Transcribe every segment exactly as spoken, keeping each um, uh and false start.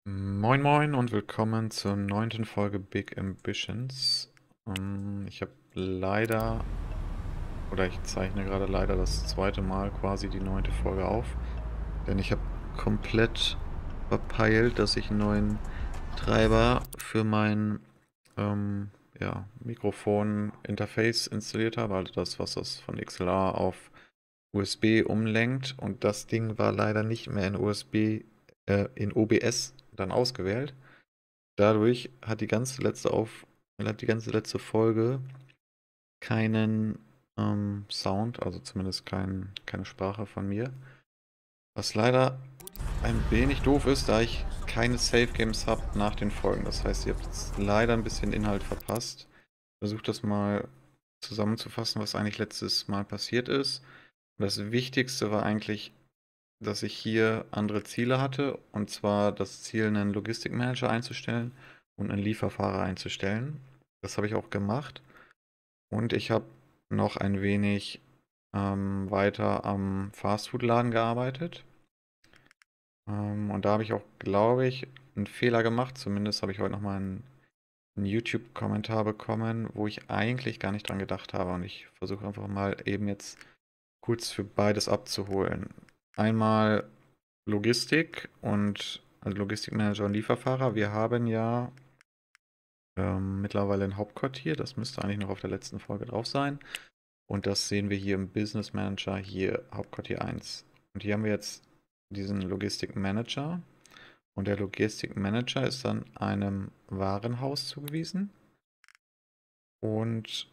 Moin Moin und willkommen zur neunten Folge Big Ambitions. Ähm, ich habe leider, oder ich zeichne gerade leider das zweite Mal quasi die neunte Folge auf, denn ich habe komplett verpeilt, dass ich einen neuen Treiber für mein ähm, ja, Mikrofon-Interface installiert habe, also das, was das von X L R auf U S B umlenkt, und das Ding war leider nicht mehr in U S B, äh, in O B S dann ausgewählt. Dadurch hat die ganze letzte Auf hat die ganze letzte Folge keinen ähm, Sound, also zumindest kein, keine Sprache von mir. Was leider ein wenig doof ist, da ich keine Save Games habe nach den Folgen. Das heißt, ihr habt jetzt leider ein bisschen Inhalt verpasst. Versucht das mal zusammenzufassen, was eigentlich letztes Mal passiert ist. Das Wichtigste war eigentlich, dass ich hier andere Ziele hatte, und zwar das Ziel, einen Logistikmanager einzustellen und einen Lieferfahrer einzustellen. Das habe ich auch gemacht, und ich habe noch ein wenig ähm, weiter am Fastfood-Laden gearbeitet. Ähm, und da habe ich auch, glaube ich, einen Fehler gemacht. Zumindest habe ich heute nochmal einen, einen YouTube-Kommentar bekommen, wo ich eigentlich gar nicht dran gedacht habe. Und ich versuche einfach mal eben jetzt kurz für beides abzuholen. Einmal Logistik und also Logistikmanager und Lieferfahrer. Wir haben ja ähm, mittlerweile ein Hauptquartier. Das müsste eigentlich noch auf der letzten Folge drauf sein. Und das sehen wir hier im Business Manager, hier Hauptquartier eins. Und hier haben wir jetzt diesen Logistikmanager. Und der Logistikmanager ist dann einem Warenhaus zugewiesen. Und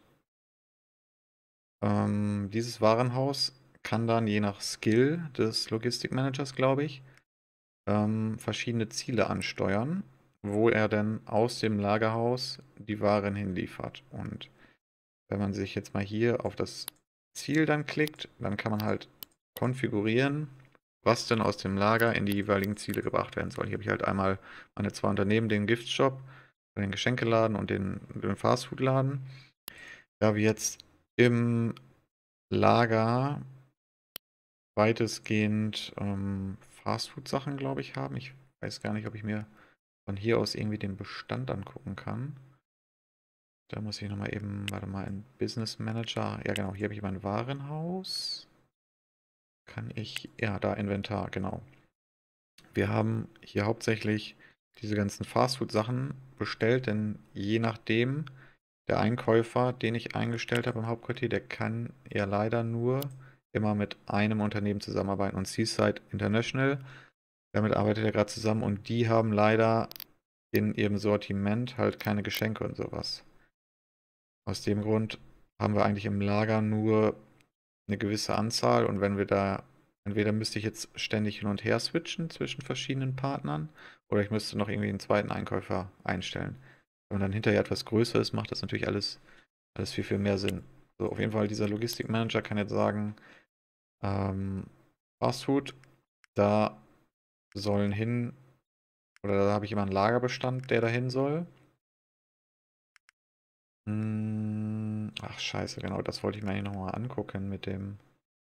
ähm, dieses Warenhaus kann dann je nach Skill des Logistikmanagers, glaube ich, ähm, verschiedene Ziele ansteuern, wo er dann aus dem Lagerhaus die Waren hinliefert. Und wenn man sich jetzt mal hier auf das Ziel dann klickt, dann kann man halt konfigurieren, was denn aus dem Lager in die jeweiligen Ziele gebracht werden soll. Hier habe ich halt einmal meine zwei Unternehmen, den Giftshop, den Geschenkeladen und den, den Fastfood-Laden. Da wir jetzt im Lager weitestgehend ähm, Fastfood-Sachen, glaube ich, haben. Ich weiß gar nicht, ob ich mir von hier aus irgendwie den Bestand angucken kann. Da muss ich nochmal eben, warte mal, in Business Manager. Ja, genau, hier habe ich mein Warenhaus. Kann ich, ja, da Inventar, genau. Wir haben hier hauptsächlich diese ganzen Fastfood-Sachen bestellt, denn je nachdem, der Einkäufer, den ich eingestellt habe im Hauptquartier, der kann ja leider nur immer mit einem Unternehmen zusammenarbeiten, und Seaside International, damit arbeitet er gerade zusammen, und die haben leider in ihrem Sortiment halt keine Geschenke und sowas. Aus dem Grund haben wir eigentlich im Lager nur eine gewisse Anzahl, und wenn wir da, entweder müsste ich jetzt ständig hin und her switchen zwischen verschiedenen Partnern, oder ich müsste noch irgendwie einen zweiten Einkäufer einstellen. Wenn man dann hinterher etwas größer ist, macht das natürlich alles, alles viel, viel mehr Sinn. So, auf jeden Fall, dieser Logistikmanager kann jetzt sagen, ähm, Fastfood, da sollen hin, oder da habe ich immer einen Lagerbestand, der dahin soll. Hm, ach scheiße, genau, das wollte ich mir eigentlich nochmal angucken mit dem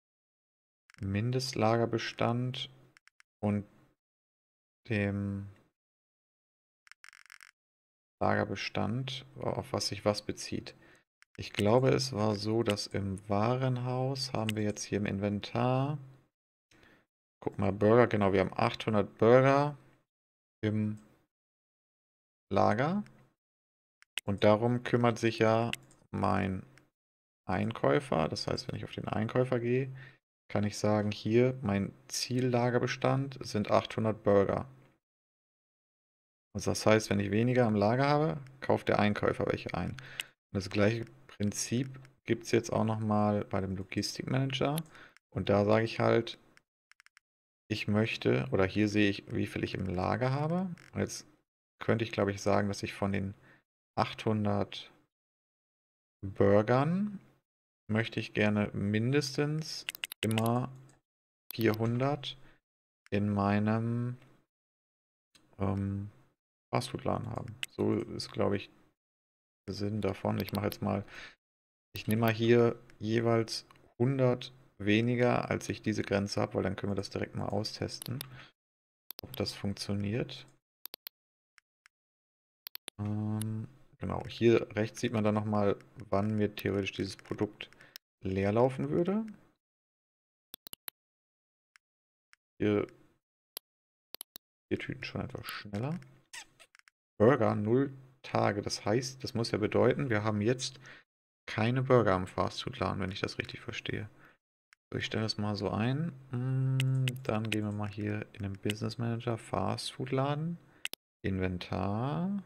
Mindestlagerbestand und dem Lagerbestand, auf was sich was bezieht. Ich glaube, es war so, dass im Warenhaus haben wir jetzt hier im Inventar, guck mal, Burger, genau, wir haben achthundert Burger im Lager, und darum kümmert sich ja mein Einkäufer. Das heißt, wenn ich auf den Einkäufer gehe, kann ich sagen, hier, mein Ziellagerbestand sind achthundert Burger. Also das heißt, wenn ich weniger im Lager habe, kauft der Einkäufer welche ein. Und das gleiche Prinzip gibt es jetzt auch nochmal bei dem Logistikmanager. Und da sage ich halt, ich möchte, oder hier sehe ich, wie viel ich im Lager habe. Und jetzt könnte ich, glaube ich, sagen, dass ich von den achthundert Burgern möchte ich gerne mindestens immer vierhundert in meinem ähm, Fastfood-Laden haben. So ist, glaube ich, der Sinn davon. Ich mache jetzt mal, ich nehme mal hier jeweils hundert weniger, als ich diese Grenze habe, weil dann können wir das direkt mal austesten, ob das funktioniert. Ähm, genau, hier rechts sieht man dann nochmal, wann mir theoretisch dieses Produkt leer laufen würde. Hier, hier Tüten schon etwas schneller. Burger, null Tage. Das heißt, das muss ja bedeuten, wir haben jetzt keine Burger am Fastfood-Laden, wenn ich das richtig verstehe. So, ich stelle das mal so ein. Dann gehen wir mal hier in den Business Manager, Fastfood-Laden, Inventar.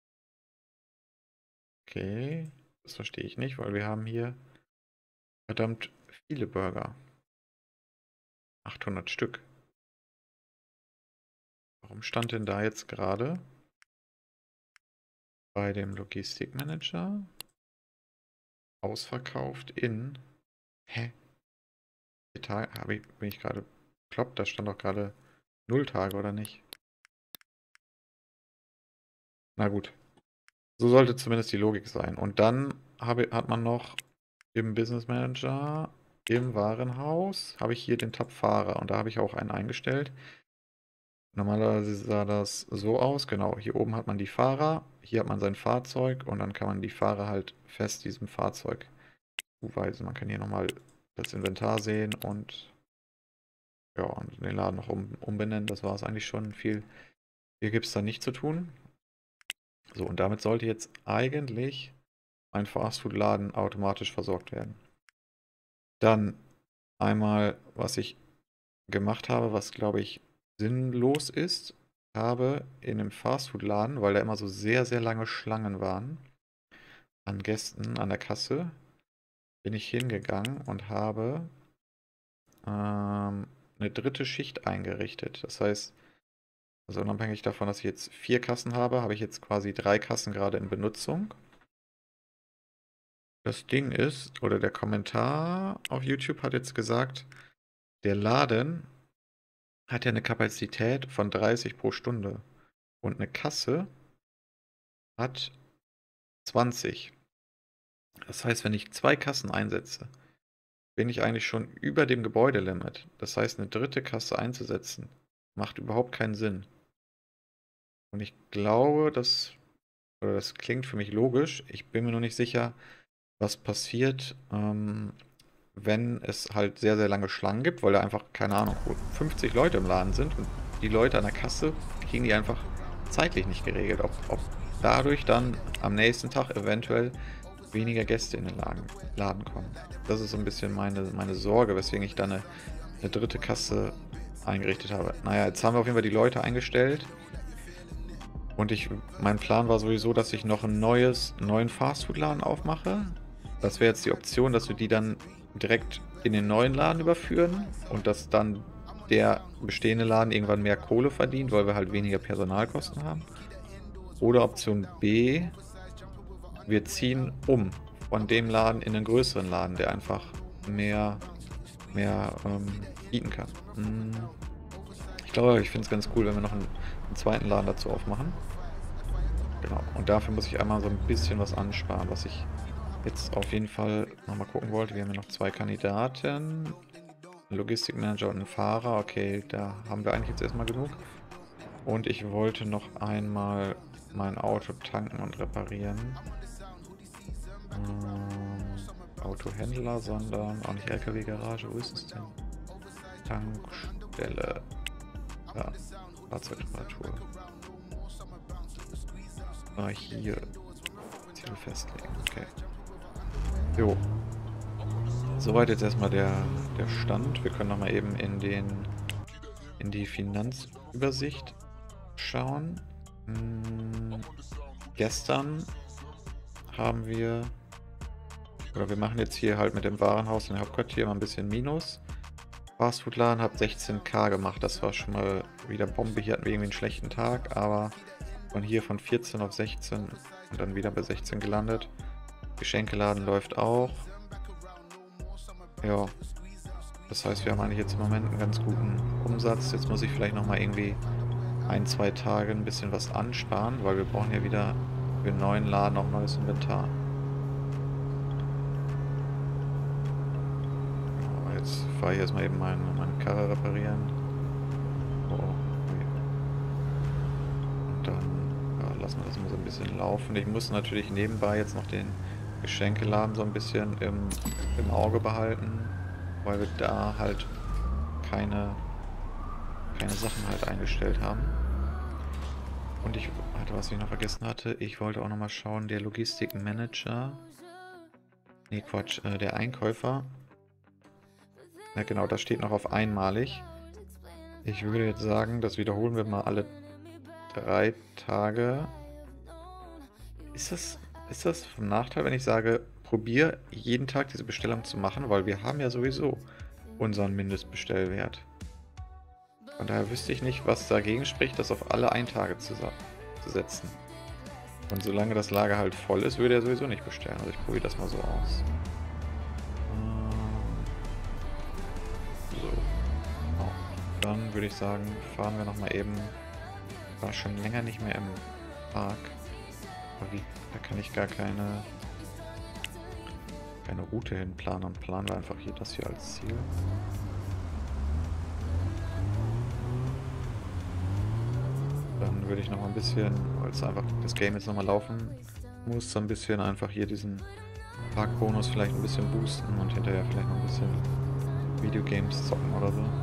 Okay, das verstehe ich nicht, weil wir haben hier verdammt viele Burger. achthundert Stück. Warum stand denn da jetzt gerade bei dem Logistikmanager ausverkauft in... Hä? Vier Tage? Habe ich, bin ich gerade bekloppt? Da stand doch gerade null Tage, oder nicht? Na gut. So sollte zumindest die Logik sein. Und dann habe, hat man noch im Business Manager, im Warenhaus, habe ich hier den Tab Fahrer. Und da habe ich auch einen eingestellt. Normalerweise sah das so aus. Genau, hier oben hat man die Fahrer, hier hat man sein Fahrzeug und dann kann man die Fahrer halt fest diesem Fahrzeug zuweisen. Man kann hier nochmal das Inventar sehen und ja, und den Laden noch um, umbenennen. Das war es eigentlich schon. Viel, hier gibt es da nicht zu tun. So, und damit sollte jetzt eigentlich ein Fastfood-Laden automatisch versorgt werden. Dann einmal, was ich gemacht habe, was glaube ich sinnlos ist, habe in einem Fastfood-Laden, weil da immer so sehr, sehr lange Schlangen waren, an Gästen an der Kasse, bin ich hingegangen und habe ähm, eine dritte Schicht eingerichtet. Das heißt, also unabhängig davon, dass ich jetzt vier Kassen habe, habe ich jetzt quasi drei Kassen gerade in Benutzung. Das Ding ist, oder der Kommentar auf YouTube hat jetzt gesagt, der Laden hat ja eine Kapazität von dreißig pro Stunde und eine Kasse hat zwanzig. Das heißt, wenn ich zwei Kassen einsetze, bin ich eigentlich schon über dem Gebäudelimit. Das heißt, eine dritte Kasse einzusetzen, macht überhaupt keinen Sinn. Und ich glaube, das, oder das klingt für mich logisch. Ich bin mir noch nicht sicher, was passiert, ähm, wenn es halt sehr, sehr lange Schlangen gibt, weil da einfach, keine Ahnung, fünfzig Leute im Laden sind und die Leute an der Kasse kriegen die einfach zeitlich nicht geregelt. Ob, ob dadurch dann am nächsten Tag eventuell weniger Gäste in den Laden, Laden kommen. Das ist so ein bisschen meine, meine Sorge, weswegen ich dann eine, eine dritte Kasse eingerichtet habe. Naja, jetzt haben wir auf jeden Fall die Leute eingestellt. Und ich, mein Plan war sowieso, dass ich noch ein neues, neuen Fastfood-Laden aufmache. Das wäre jetzt die Option, dass wir die dann direkt in den neuen Laden überführen und dass dann der bestehende Laden irgendwann mehr Kohle verdient, weil wir halt weniger Personalkosten haben. Oder Option B, wir ziehen um von dem Laden in einen größeren Laden, der einfach mehr, mehr ähm, bieten kann. Hm. Ich glaube, ich finde es ganz cool, wenn wir noch einen, einen zweiten Laden dazu aufmachen. Genau, und dafür muss ich einmal so ein bisschen was ansparen, was ich jetzt auf jeden Fall nochmal gucken wollte. Wir haben ja noch zwei Kandidaten. Einen Logistikmanager und einen Fahrer. Okay, da haben wir eigentlich jetzt erstmal genug. Und ich wollte noch einmal mein Auto tanken und reparieren. Ähm, Autohändler, sondern auch nicht L K W-Garage. Wo ist es denn? Tankstelle. Ja, Fahrzeugreparatur. Ah, hier. Ziel festlegen, okay. Jo. Soweit jetzt erstmal der, der Stand. Wir können nochmal eben in den in die Finanzübersicht schauen. Hm, gestern haben wir, oder wir machen jetzt hier halt mit dem Warenhaus in Hauptquartier mal ein bisschen Minus. Fastfood-Laden hat sechzehntausend gemacht, das war schon mal wieder Bombe. Hier hatten wir irgendwie einen schlechten Tag, aber von hier von vierzehn auf sechzehn und dann wieder bei sechzehn gelandet. Geschenkeladen läuft auch. Ja, das heißt, wir haben eigentlich jetzt im Moment einen ganz guten Umsatz. Jetzt muss ich vielleicht nochmal irgendwie ein, zwei Tage ein bisschen was ansparen, weil wir brauchen ja wieder für den neuen Laden auch neues Inventar. Ja, jetzt fahre ich erstmal eben meine, meine Karre reparieren. Oh, okay. Und dann ja, lassen lassen wir das mal so ein bisschen laufen. Ich muss natürlich nebenbei jetzt noch den Geschenkeladen so ein bisschen im, im Auge behalten, weil wir da halt keine, keine Sachen halt eingestellt haben. Und ich, warte, was ich noch vergessen hatte, ich wollte auch nochmal schauen, der Logistikmanager, nee Quatsch, äh, der Einkäufer, ja genau, das steht noch auf einmalig. Ich würde jetzt sagen, das wiederholen wir mal alle drei Tage. Ist das, ist das vom Nachteil, wenn ich sage, probier jeden Tag diese Bestellung zu machen, weil wir haben ja sowieso unseren Mindestbestellwert. Von daher wüsste ich nicht, was dagegen spricht, das auf alle ein Tage zu, zu setzen. Und solange das Lager halt voll ist, würde er sowieso nicht bestellen. Also ich probiere das mal so aus. So. Oh. Dann würde ich sagen, fahren wir nochmal eben. War schon länger nicht mehr im Park. Aber wie, da kann ich gar keine, keine Route hin planen. Dann planen wir einfach hier das hier als Ziel. Dann würde ich noch mal ein bisschen, weil es einfach das Game jetzt nochmal laufen muss, so ein bisschen einfach hier diesen Parkbonus vielleicht ein bisschen boosten und hinterher vielleicht noch ein bisschen Videogames zocken oder so.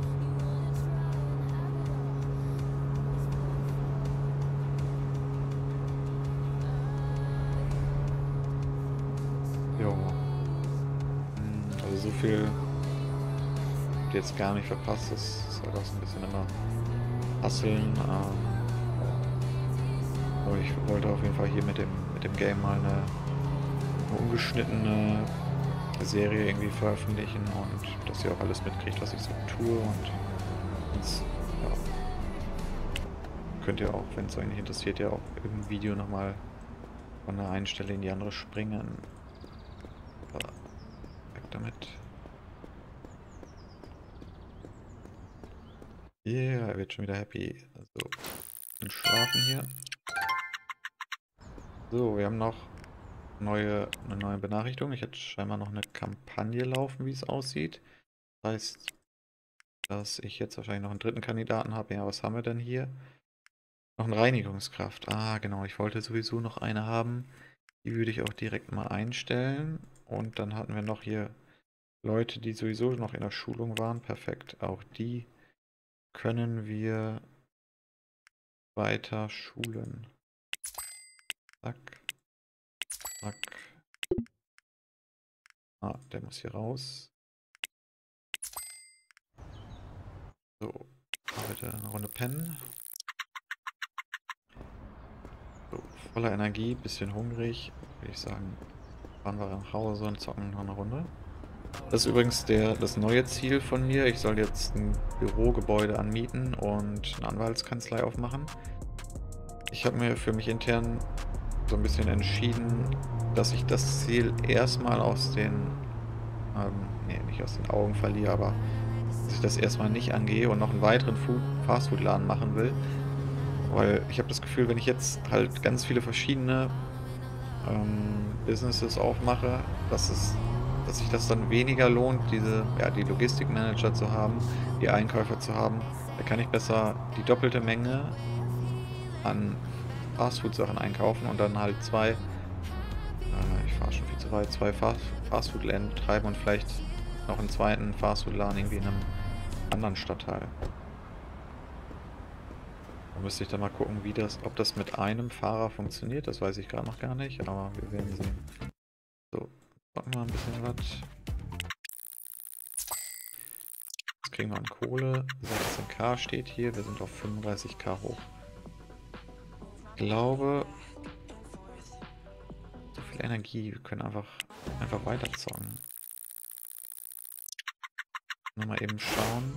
Jo. Also so viel habt ihr jetzt gar nicht verpasst, das ist halt auch so ein bisschen immer hasseln. Ähm, aber ich wollte auf jeden Fall hier mit dem, mit dem Game mal eine, eine ungeschnittene Serie irgendwie veröffentlichen und dass ihr auch alles mitkriegt, was ich so tue. Und sonst, ja, könnt ihr auch, wenn es euch nicht interessiert, ja auch im Video nochmal von der einen Stelle in die andere springen. Aber weg damit. Yeah, er wird schon wieder happy. So, und schlafen hier. So, wir haben noch neue, eine neue Benachrichtigung. Ich hätte scheinbar noch eine Kampagne laufen, wie es aussieht. Das heißt, dass ich jetzt wahrscheinlich noch einen dritten Kandidaten habe. Ja, was haben wir denn hier? Noch eine Reinigungskraft. Ah, genau. Ich wollte sowieso noch eine haben. Die würde ich auch direkt mal einstellen. Und dann hatten wir noch hier Leute, die sowieso noch in der Schulung waren. Perfekt. Auch die können wir weiter schulen. Zack. Zack. Ah, der muss hier raus. So, bitte eine Runde pennen. So, voller Energie, bisschen hungrig. Würde ich sagen, fahren wir nach Hause und zocken noch eine Runde. Das ist übrigens der, das neue Ziel von mir. Ich soll jetzt ein Bürogebäude anmieten und eine Anwaltskanzlei aufmachen. Ich habe mir für mich intern so ein bisschen entschieden, dass ich das Ziel erstmal aus den, ähm, nee, nicht aus den Augen verliere, aber dass ich das erstmal nicht angehe und noch einen weiteren Fastfood-Laden machen will. Weil ich habe das Gefühl, wenn ich jetzt halt ganz viele verschiedene ähm, Businesses aufmache, dass es, dass sich das dann weniger lohnt, diese, ja, die Logistikmanager zu haben, die Einkäufer zu haben. Da kann ich besser die doppelte Menge an Fastfood-Sachen einkaufen und dann halt zwei, äh, ich fahre schon viel zu weit, zwei Fast Fastfood-Läden betreiben und vielleicht noch einen zweiten Fastfood-Laden irgendwie in einem anderen Stadtteil. Da müsste ich dann mal gucken, wie das, ob das mit einem Fahrer funktioniert. Das weiß ich gerade noch gar nicht, aber wir werden sehen. So, zocken wir ein bisschen was. Jetzt kriegen wir an Kohle. sechzehn K steht hier. Wir sind auf fünfunddreißig K hoch. Ich glaube, so viel Energie. Wir können einfach, einfach weiter zocken. Nochmal eben schauen,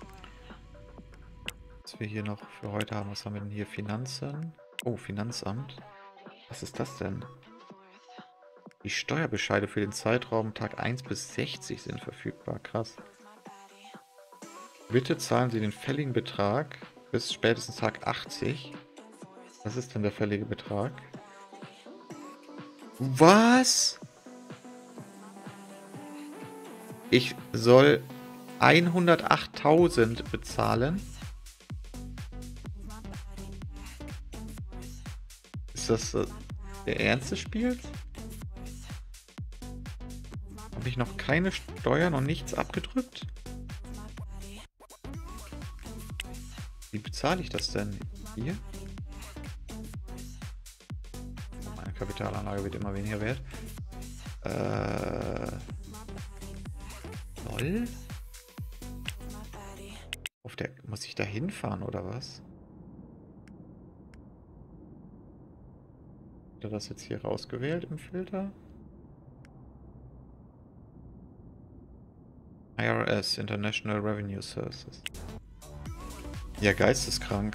was wir hier noch für heute haben. Was haben wir denn hier? Finanzen. Oh, Finanzamt. Was ist das denn? Die Steuerbescheide für den Zeitraum Tag eins bis sechzig sind verfügbar. Krass. Bitte zahlen Sie den fälligen Betrag bis spätestens Tag achtzig. Was ist denn der fällige Betrag? Was? Ich soll hundertachttausend bezahlen? Ist das äh, der Ernst des Spiels? Habe ich noch keine Steuern und nichts abgedrückt? Wie bezahle ich das denn? Hier? Meine Kapitalanlage wird immer weniger wert. Äh... Lol? Auf der... Muss ich da hinfahren oder was? Hat er das jetzt hier rausgewählt im Filter? I R S, International Revenue Services. Ja, geisteskrank.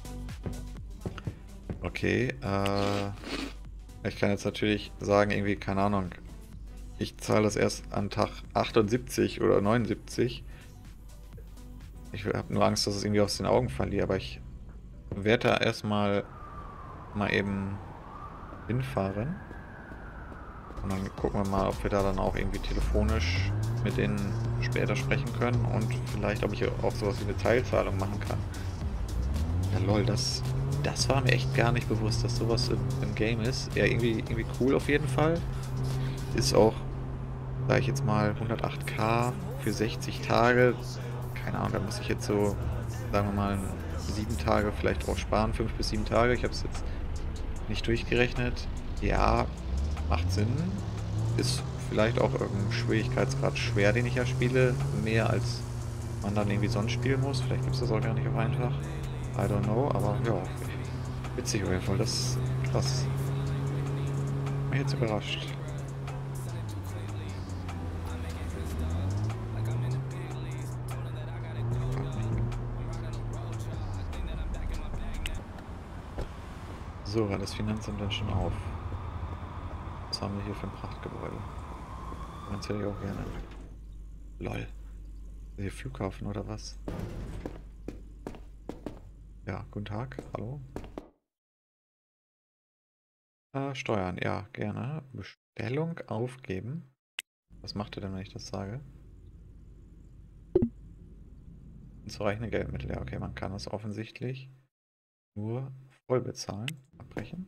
Okay, äh... ich kann jetzt natürlich sagen, irgendwie, keine Ahnung, ich zahle das erst an Tag achtundsiebzig oder neunundsiebzig. Ich habe nur Angst, dass es irgendwie aus den Augen verliere, aber ich werde da erstmal mal eben hinfahren. Und dann gucken wir mal, ob wir da dann auch irgendwie telefonisch mit denen später sprechen können und vielleicht, ob ich auch sowas wie eine Teilzahlung machen kann. Ja lol, das, das war mir echt gar nicht bewusst, dass sowas im, im Game ist. Ja, irgendwie, irgendwie cool auf jeden Fall. Ist auch, sag ich jetzt mal, hundertacht K für sechzig Tage. Keine Ahnung, da muss ich jetzt so, sagen wir mal, sieben Tage vielleicht drauf sparen, fünf bis sieben Tage. Ich habe es jetzt nicht durchgerechnet. Ja, macht Sinn. Ist vielleicht auch irgendein Schwierigkeitsgrad schwer, den ich ja spiele. Mehr als man dann irgendwie sonst spielen muss. Vielleicht gibt es das auch gar nicht auf einfach. I don't know, aber ja, witzig auf jeden Fall. Das ist krass. Mich jetzt überrascht. So, war das Finanzamt dann schon auf? Was haben wir hier für ein Prachtgebäude? Das hätte ich auch gerne. Lol. Hier Flughafen oder was? Ja, guten Tag, hallo. Äh, Steuern, ja, gerne. Bestellung aufgeben. Was macht ihr denn, wenn ich das sage? Unzureichende Geldmittel, ja, okay, man kann das offensichtlich nur voll bezahlen. Abbrechen.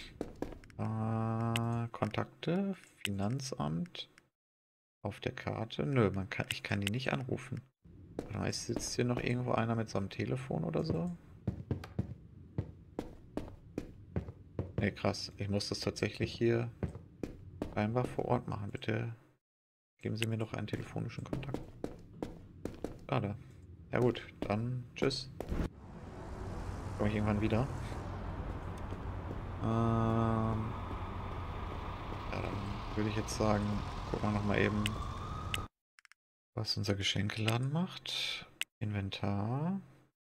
Äh, Kontakte, Finanzamt. Auf der Karte? Nö, man kann, ich kann die nicht anrufen. Oder ist sitzt hier noch irgendwo einer mit so einem Telefon oder so? Ne, krass. Ich muss das tatsächlich hier scheinbar vor Ort machen. Bitte geben Sie mir doch einen telefonischen Kontakt. Schade. Ja gut, dann tschüss. Komme ich irgendwann wieder. Ähm, ja, dann würde ich jetzt sagen, gucken wir nochmal eben, was unser Geschenkeladen macht. Inventar.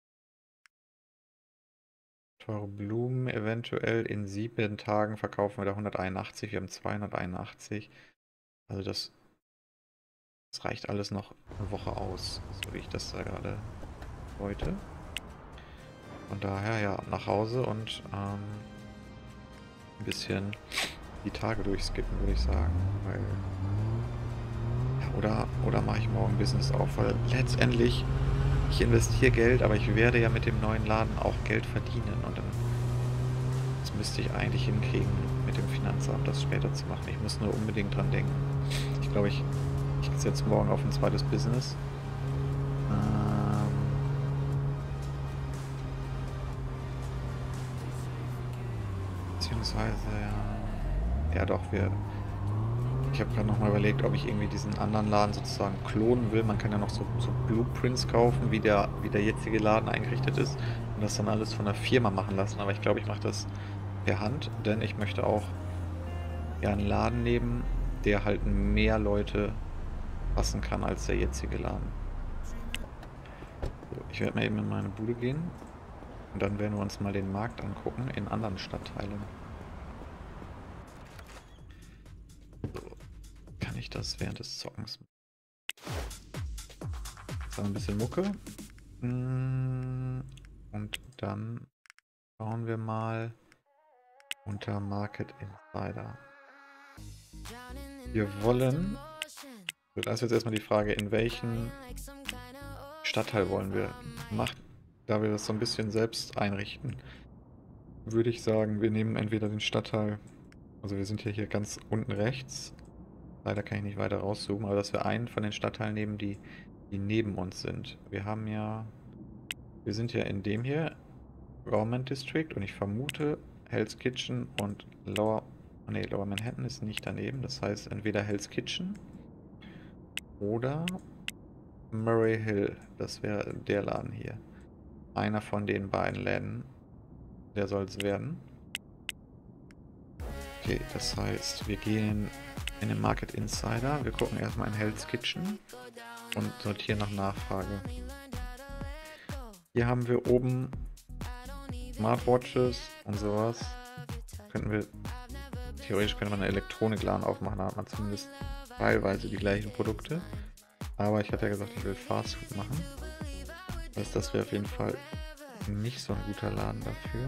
Teure Blumen, eventuell in sieben Tagen verkaufen wir da hunderteinundachtzig. Wir haben zweihunderteinundachtzig. Also das, das reicht alles noch eine Woche aus, so wie ich das da gerade wollte. Von daher ja, nach Hause und ähm, ein bisschen die Tage durchskippen, würde ich sagen. Weil, ja, oder oder mache ich morgen Business auf, weil letztendlich ich investiere Geld, aber ich werde ja mit dem neuen Laden auch Geld verdienen und dann das müsste ich eigentlich hinkriegen, mit dem Finanzamt das später zu machen. Ich muss nur unbedingt dran denken. Ich glaube, ich, ich setze morgen auf ein zweites Business. Ähm beziehungsweise, ja, ja doch, wir... Ich habe gerade nochmal überlegt, ob ich irgendwie diesen anderen Laden sozusagen klonen will. Man kann ja noch so, so Blueprints kaufen, wie der, wie der jetzige Laden eingerichtet ist und das dann alles von der Firma machen lassen. Aber ich glaube, ich mache das per Hand, denn ich möchte auch ja einen Laden nehmen, der halt mehr Leute fassen kann als der jetzige Laden. So, ich werde mal eben in meine Bude gehen und dann werden wir uns mal den Markt angucken in anderen Stadtteilen. Das während des Zockens. Dann ein bisschen Mucke. Und dann schauen wir mal unter Market Insider. Wir wollen, das ist jetzt erstmal die Frage, in welchen Stadtteil wollen wir machen, da wir das so ein bisschen selbst einrichten. würde ich sagen, wir nehmen entweder den Stadtteil, also wir sind ja hier ganz unten rechts, leider kann ich nicht weiter rauszoomen, aber dass wir einen von den Stadtteilen nehmen, die, die neben uns sind. Wir haben ja, wir sind ja in dem hier, Government District, und ich vermute, Hell's Kitchen und Lower, nee, Lower Manhattan ist nicht daneben, das heißt entweder Hell's Kitchen oder Murray Hill, das wäre der Laden hier. Einer von den beiden Läden, der soll es werden. Okay, das heißt, wir gehen in den Market Insider, wir gucken erstmal in Hell's Kitchen und sortieren nach Nachfrage. Hier haben wir oben Smartwatches und sowas. Könnten wir, theoretisch könnte man einen Elektronikladen aufmachen, da hat man zumindest teilweise die gleichen Produkte. Aber ich hatte ja gesagt, ich will Fast Food machen. Das heißt, das wäre auf jeden Fall nicht so ein guter Laden dafür.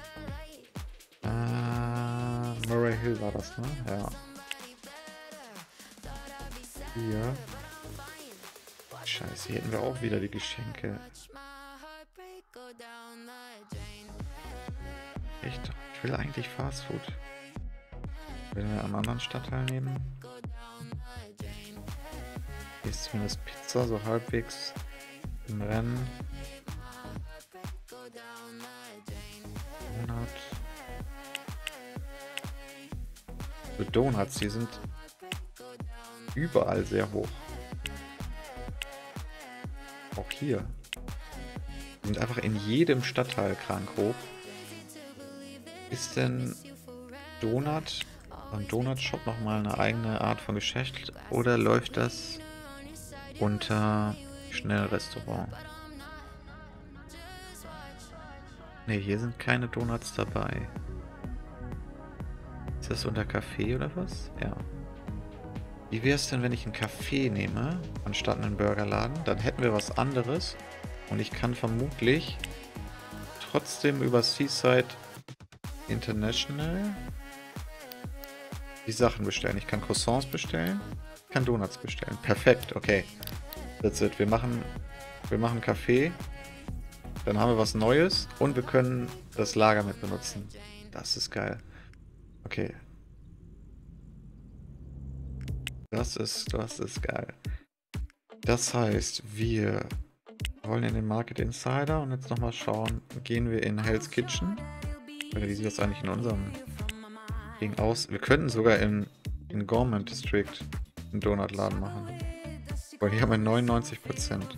Äh, Murray Hill war das, ne? Ja. Hier. Scheiße, hier hätten wir auch wieder die Geschenke. Echt? Ich will eigentlich Fast Food. Wenn wir einen anderen Stadtteil nehmen. Hier ist zumindest Pizza so halbwegs im Rennen. Donut. So Donuts, die sind überall sehr hoch. Auch hier. Die sind einfach in jedem Stadtteil krank hoch. Ist denn Donut, ein Donut-Shop nochmal eine eigene Art von Geschäft oder läuft das unter Schnellrestaurant? Ne, hier sind keine Donuts dabei. Ist das unter Café oder was? Ja. Wie wäre es denn, wenn ich einen Café nehme, anstatt einen Burgerladen? Dann hätten wir was anderes und ich kann vermutlich trotzdem über Seaside International die Sachen bestellen. Ich kann Croissants bestellen, ich kann Donuts bestellen. Perfekt, okay. That's it. Wir machen, wir machen Kaffee, dann haben wir was Neues und wir können das Lager mit benutzen. Das ist geil. Okay. Das ist, das ist geil. Das heißt, wir wollen in den Market Insider und jetzt nochmal schauen, gehen wir in Hell's Kitchen. Oder wie sieht das eigentlich in unserem Ding aus? Wir könnten sogar in, in Government District einen Donutladen machen. Weil hier haben wir neunundneunzig Prozent.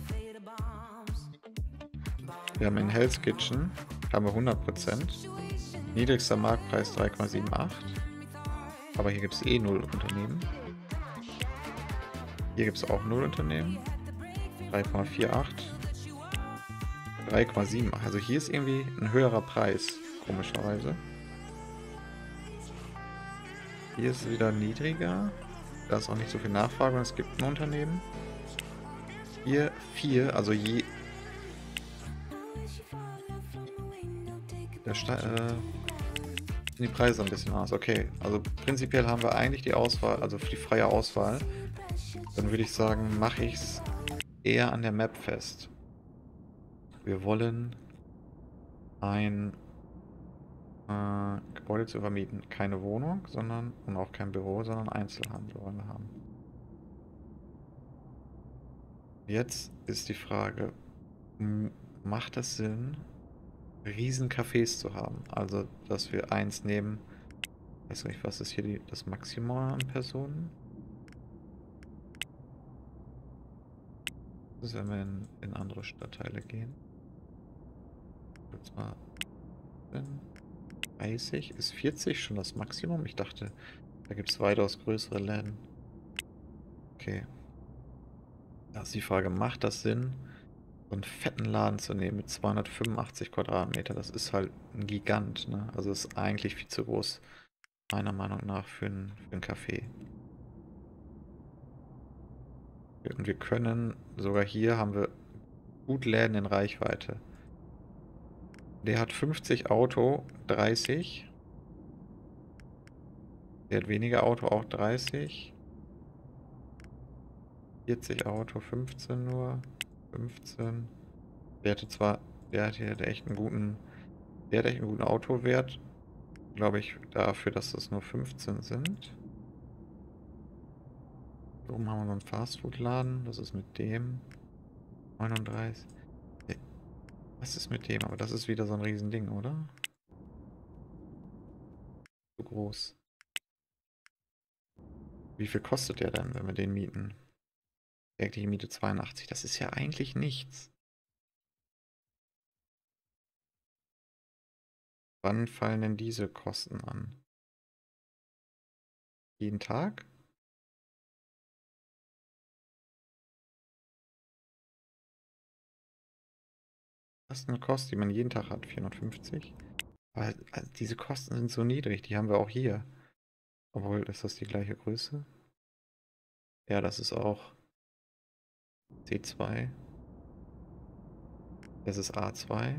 Wir haben in Hell's Kitchen haben wir hundert Prozent. Niedrigster Marktpreis drei Komma achtundsiebzig. Aber hier gibt es eh null Unternehmen. Hier gibt es auch null Unternehmen. drei Komma achtundvierzig. drei Komma siebenundachtzig. Also hier ist irgendwie ein höherer Preis, komischerweise. Hier ist es wieder niedriger. Da ist auch nicht so viel Nachfrage und es gibt ein Unternehmen. Hier vier, also je... Der Sta äh, die Preise ein bisschen aus. Okay, also prinzipiell haben wir eigentlich die Auswahl, also für die freie Auswahl. Dann würde ich sagen, mache ich es eher an der Map fest. Wir wollen ein äh, Gebäude zu vermieten. Keine Wohnung, sondern und auch kein Büro, sondern Einzelhandel wollen wir haben. Jetzt ist die Frage, macht es Sinn, riesen Cafés zu haben? Also, dass wir eins nehmen, weiß nicht, was ist hier die, das Maximum an Personen? Das ist, wenn wir in, in andere Stadtteile gehen. Jetzt mal dreißig, ist vierzig schon das Maximum? Ich dachte, da gibt es weitaus größere Läden. Okay. Da ist die Frage, macht das Sinn, so einen fetten Laden zu nehmen mit zweihundertfünfundachtzig Quadratmeter? Das ist halt ein Gigant, ne? Also ist eigentlich viel zu groß, meiner Meinung nach, für ein, für ein Café. Und wir können, sogar hier haben wir gut Läden in Reichweite. Der hat fünfzig Auto, dreißig. Der hat weniger Auto, auch dreißig. vierzig Auto, fünfzehn nur. fünfzehn. Der hatte zwar, der hatte echt einen guten, Der hat echt einen guten Autowert, glaube ich, dafür, dass es nur fünfzehn sind. Hier oben haben wir so einen Fastfood-Laden. Was ist mit dem? neununddreißig. Was ist mit dem? Aber das ist wieder so ein Riesending, oder? Zu groß. Wie viel kostet der denn, wenn wir den mieten? Tägliche Miete zweiundachtzig. Das ist ja eigentlich nichts. Wann fallen denn diese Kosten an? Jeden Tag? Das ist eine Kost, die man jeden Tag hat, vierhundertfünfzig. Aber also diese Kosten sind so niedrig, die haben wir auch hier. Obwohl, ist das die gleiche Größe? Ja, das ist auch C zwei. Das ist A zwei.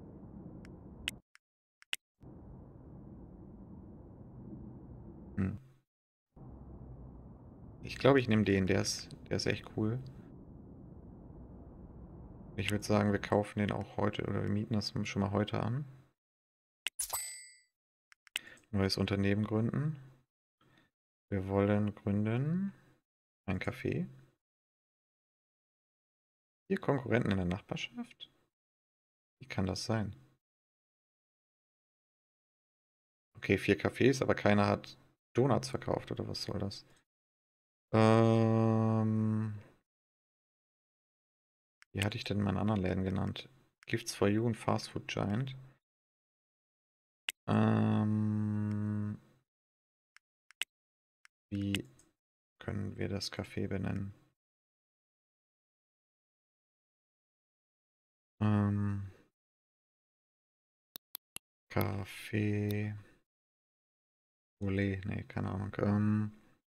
Hm. Ich glaube, ich nehme den, der ist, der ist echt cool. Ich würde sagen, wir kaufen den auch heute oder wir mieten das schon mal heute an. Neues Unternehmen gründen. Wir wollen gründen ein Café. Vier Konkurrenten in der Nachbarschaft? Wie kann das sein? Okay, vier Cafés, aber keiner hat Donuts verkauft, oder was soll das? Ähm, wie hatte ich denn meinen anderen Läden genannt? Gifts for You und Fast Food Giant. Ähm, wie können wir das Café benennen? Ähm, Café. Olé, nee, keine Ahnung. Ähm,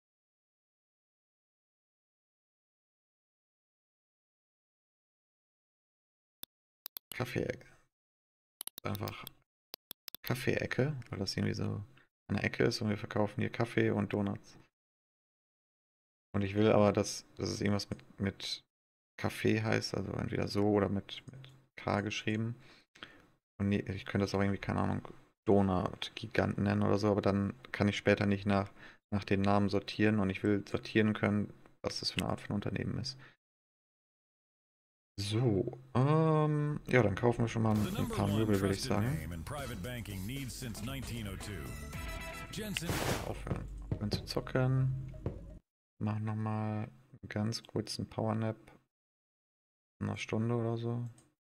Kaffee-Ecke. Einfach Kaffee-Ecke, weil das irgendwie so eine Ecke ist und wir verkaufen hier Kaffee und Donuts. Und ich will aber, dass, dass es irgendwas mit, mit Kaffee heißt, also entweder so oder mit, mit K geschrieben. Und nee, ich könnte das auch irgendwie, keine Ahnung, Donut-Giganten nennen oder so, aber dann kann ich später nicht nach, nach den Namen sortieren und ich will sortieren können, was das für eine Art von Unternehmen ist. So, ähm, ja, dann kaufen wir schon mal ein, ein paar Möbel, würde ich sagen. Aufhören. Aufhören zu zocken. Machen nochmal einen ganz kurzen Powernap. Eine Stunde oder so.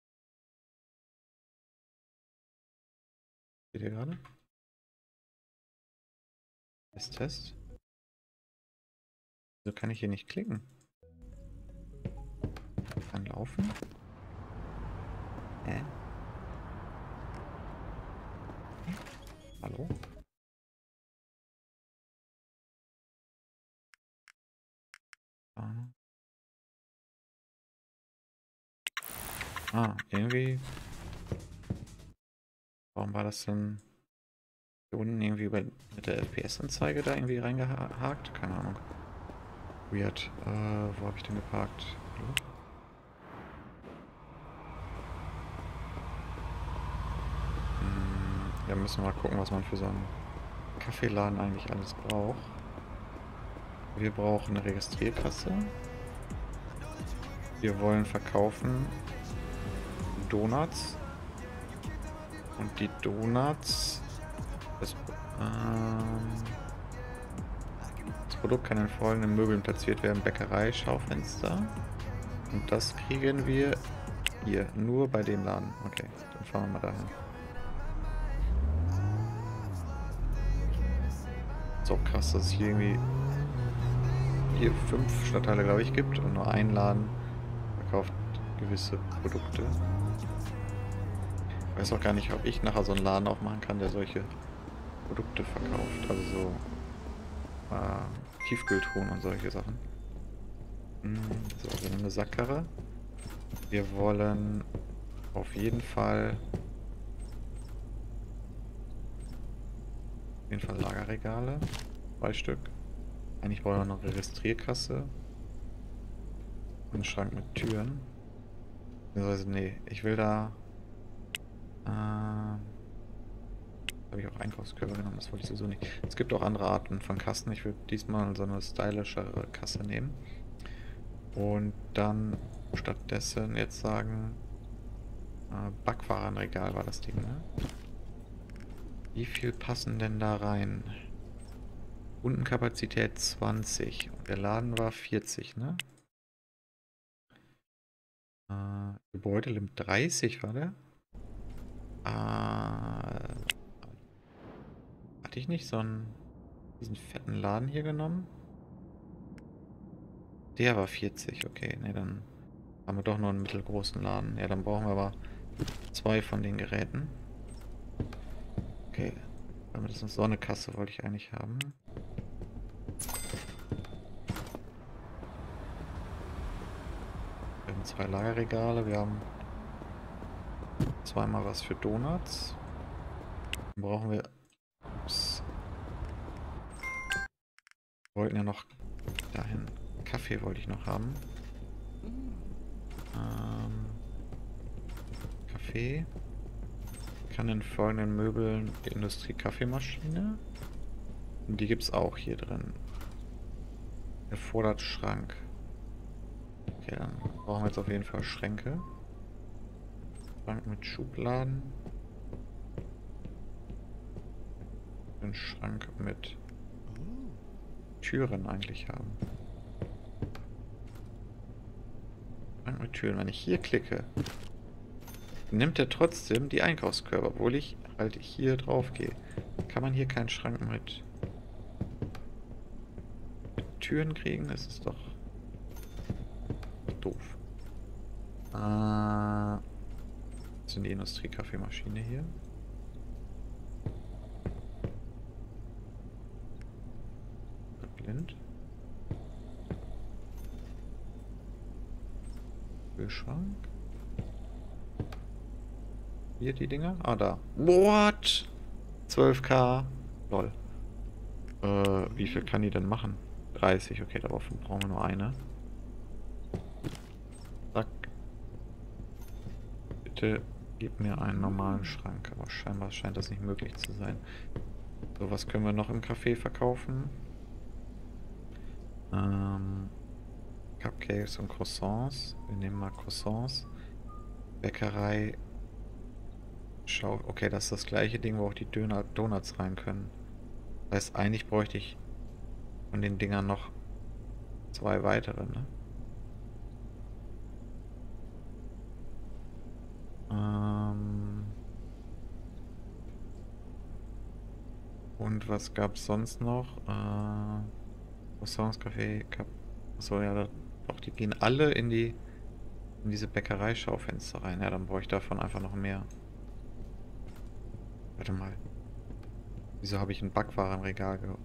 Seht ihr gerade? Test, Test. Wieso kann ich hier nicht klicken? Kann laufen? Hä? Hallo? Ah, ah, irgendwie. Warum war das denn hier unten irgendwie bei, mit der F P S-Anzeige da irgendwie reingehakt? Keine Ahnung. Weird. Äh, wo habe ich denn geparkt? Hallo? Hm, ja, müssen wir mal gucken, was man für so einen Kaffeeladen eigentlich alles braucht. Wir brauchen eine Registrierkasse. Wir wollen verkaufen Donuts. Und die Donuts... Das, ähm, das Produkt kann in folgenden Möbeln platziert werden. Bäckerei, Schaufenster. Und das kriegen wir hier, nur bei dem Laden. Okay, dann fahren wir mal dahin. So krass, dass es hier irgendwie hier fünf Stadtteile, glaube ich, gibt und nur ein Laden verkauft gewisse Produkte. Ich weiß auch gar nicht, ob ich nachher so einen Laden aufmachen kann, der solche Produkte verkauft. Also so äh, Tiefkühltruhen und solche Sachen. So, wir nehmen eine Sackkarre. Wir wollen auf jeden Fall auf jeden Fall Lagerregale. Zwei Stück. Eigentlich brauchen wir noch eine Registrierkasse. Und einen Schrank mit Türen. Also nee, ich will da... Äh, Habe ich auch Einkaufskörper genommen, das wollte ich sowieso nicht. Es gibt auch andere Arten von Kassen. Ich würde diesmal so eine stylischere Kasse nehmen. Und dann stattdessen jetzt sagen, äh, Backwarenregal war das Ding, ne? Wie viel passen denn da rein? Kundenkapazität zwanzig. Und der Laden war vierzig, ne? Äh, Gebäudelimit dreißig war der? Äh, hatte ich nicht so einen diesen fetten Laden hier genommen? Der war vierzig, okay. Ne, dann haben wir doch nur einen mittelgroßen Laden. Ja, dann brauchen wir aber zwei von den Geräten. Okay. Damit ist eine Sonnekasse wollte ich eigentlich haben. Wir haben zwei Lagerregale. Wir haben zweimal was für Donuts. Dann brauchen wir... Ups. Wir wollten ja noch dahin. Kaffee wollte ich noch haben. Ähm, Kaffee. Kann in folgenden Möbeln die Industrie-Kaffeemaschine. Und die gibt es auch hier drin. Erfordert Schrank. Okay, dann brauchen wir jetzt auf jeden Fall Schränke. Schrank mit Schubladen. Einen Schrank mit Türen eigentlich haben. Schrank mit Türen. Wenn ich hier klicke, nimmt er trotzdem die Einkaufskörbe, obwohl ich halt hier drauf gehe. Kann man hier keinen Schrank mit, mit Türen kriegen? Das ist doch doof. Äh, das sind die Industriekaffeemaschine hier. Blind. Kühlschrank. Hier die Dinger? Ah, da. What? zwölf K. Lol. Äh, wie viel kann die denn machen? dreißig. Okay, darauf brauchen wir nur eine. Zack. Bitte gib mir einen normalen Schrank. Aber scheinbar scheint das nicht möglich zu sein. So, was können wir noch im Café verkaufen? Ähm, Cupcakes und Croissants. Wir nehmen mal Croissants. Bäckerei. Schau, okay, das ist das gleiche Ding, wo auch die Döner Donuts rein können. Das heißt, eigentlich bräuchte ich von den Dingern noch zwei weitere, ne? Ähm Und was gab es sonst noch? Äh, Croissants, Café, Cup. Achso, ja, da, doch, die gehen alle in die in diese Bäckereischaufenster rein. Ja, dann brauche ich davon einfach noch mehr. Warte mal. Wieso habe ich ein Backwarenregal ge...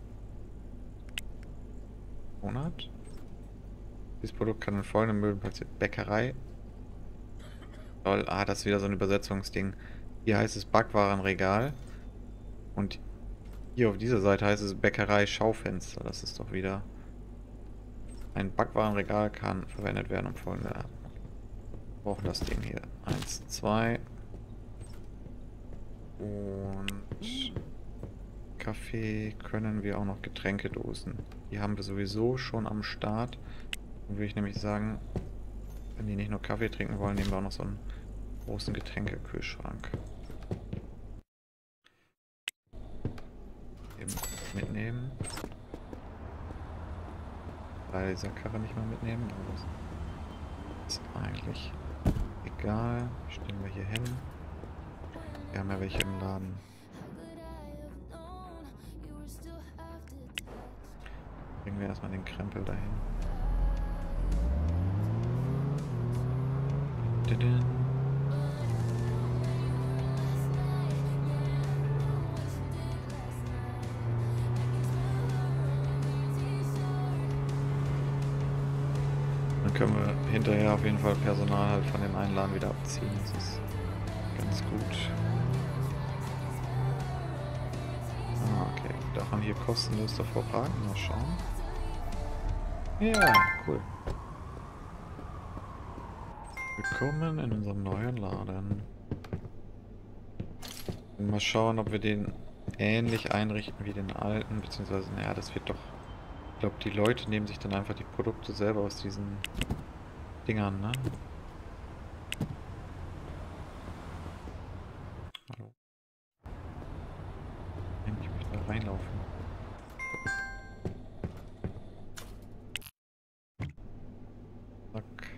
Monat? Dieses Produkt kann in folgenden Möbeln platziert. Bäckerei. Toll. Ah, das ist wieder so ein Übersetzungsding. Hier heißt es Backwarenregal. Und hier auf dieser Seite heißt es Bäckerei Schaufenster. Das ist doch wieder... Ein Backwarenregal kann verwendet werden, um folgende... Wir brauchen das Ding hier. Eins, zwei... Und Kaffee können wir auch noch Getränkedosen. Die haben wir sowieso schon am Start. Dann würde ich nämlich sagen, wenn die nicht nur Kaffee trinken wollen, nehmen wir auch noch so einen großen Getränkekühlschrank. Eben mitnehmen. Leider dieser Karre nicht mehr mitnehmen, aber das ist eigentlich egal. Stellen wir hier hin. Wir haben ja welche im Laden. Bringen wir erstmal den Krempel dahin. Tudum. Dann können wir hinterher auf jeden Fall Personal halt von dem einen Laden wieder abziehen. Das ist ganz gut. Ah, okay. Darf man hier kostenlos davor parken? Mal schauen. Ja, cool. Willkommen in unserem neuen Laden. Mal schauen, ob wir den ähnlich einrichten wie den alten, beziehungsweise, naja, das wird doch... Ich glaube, die Leute nehmen sich dann einfach die Produkte selber aus diesen Dingern, ne? Hallo. Ich möchte da reinlaufen. Zack.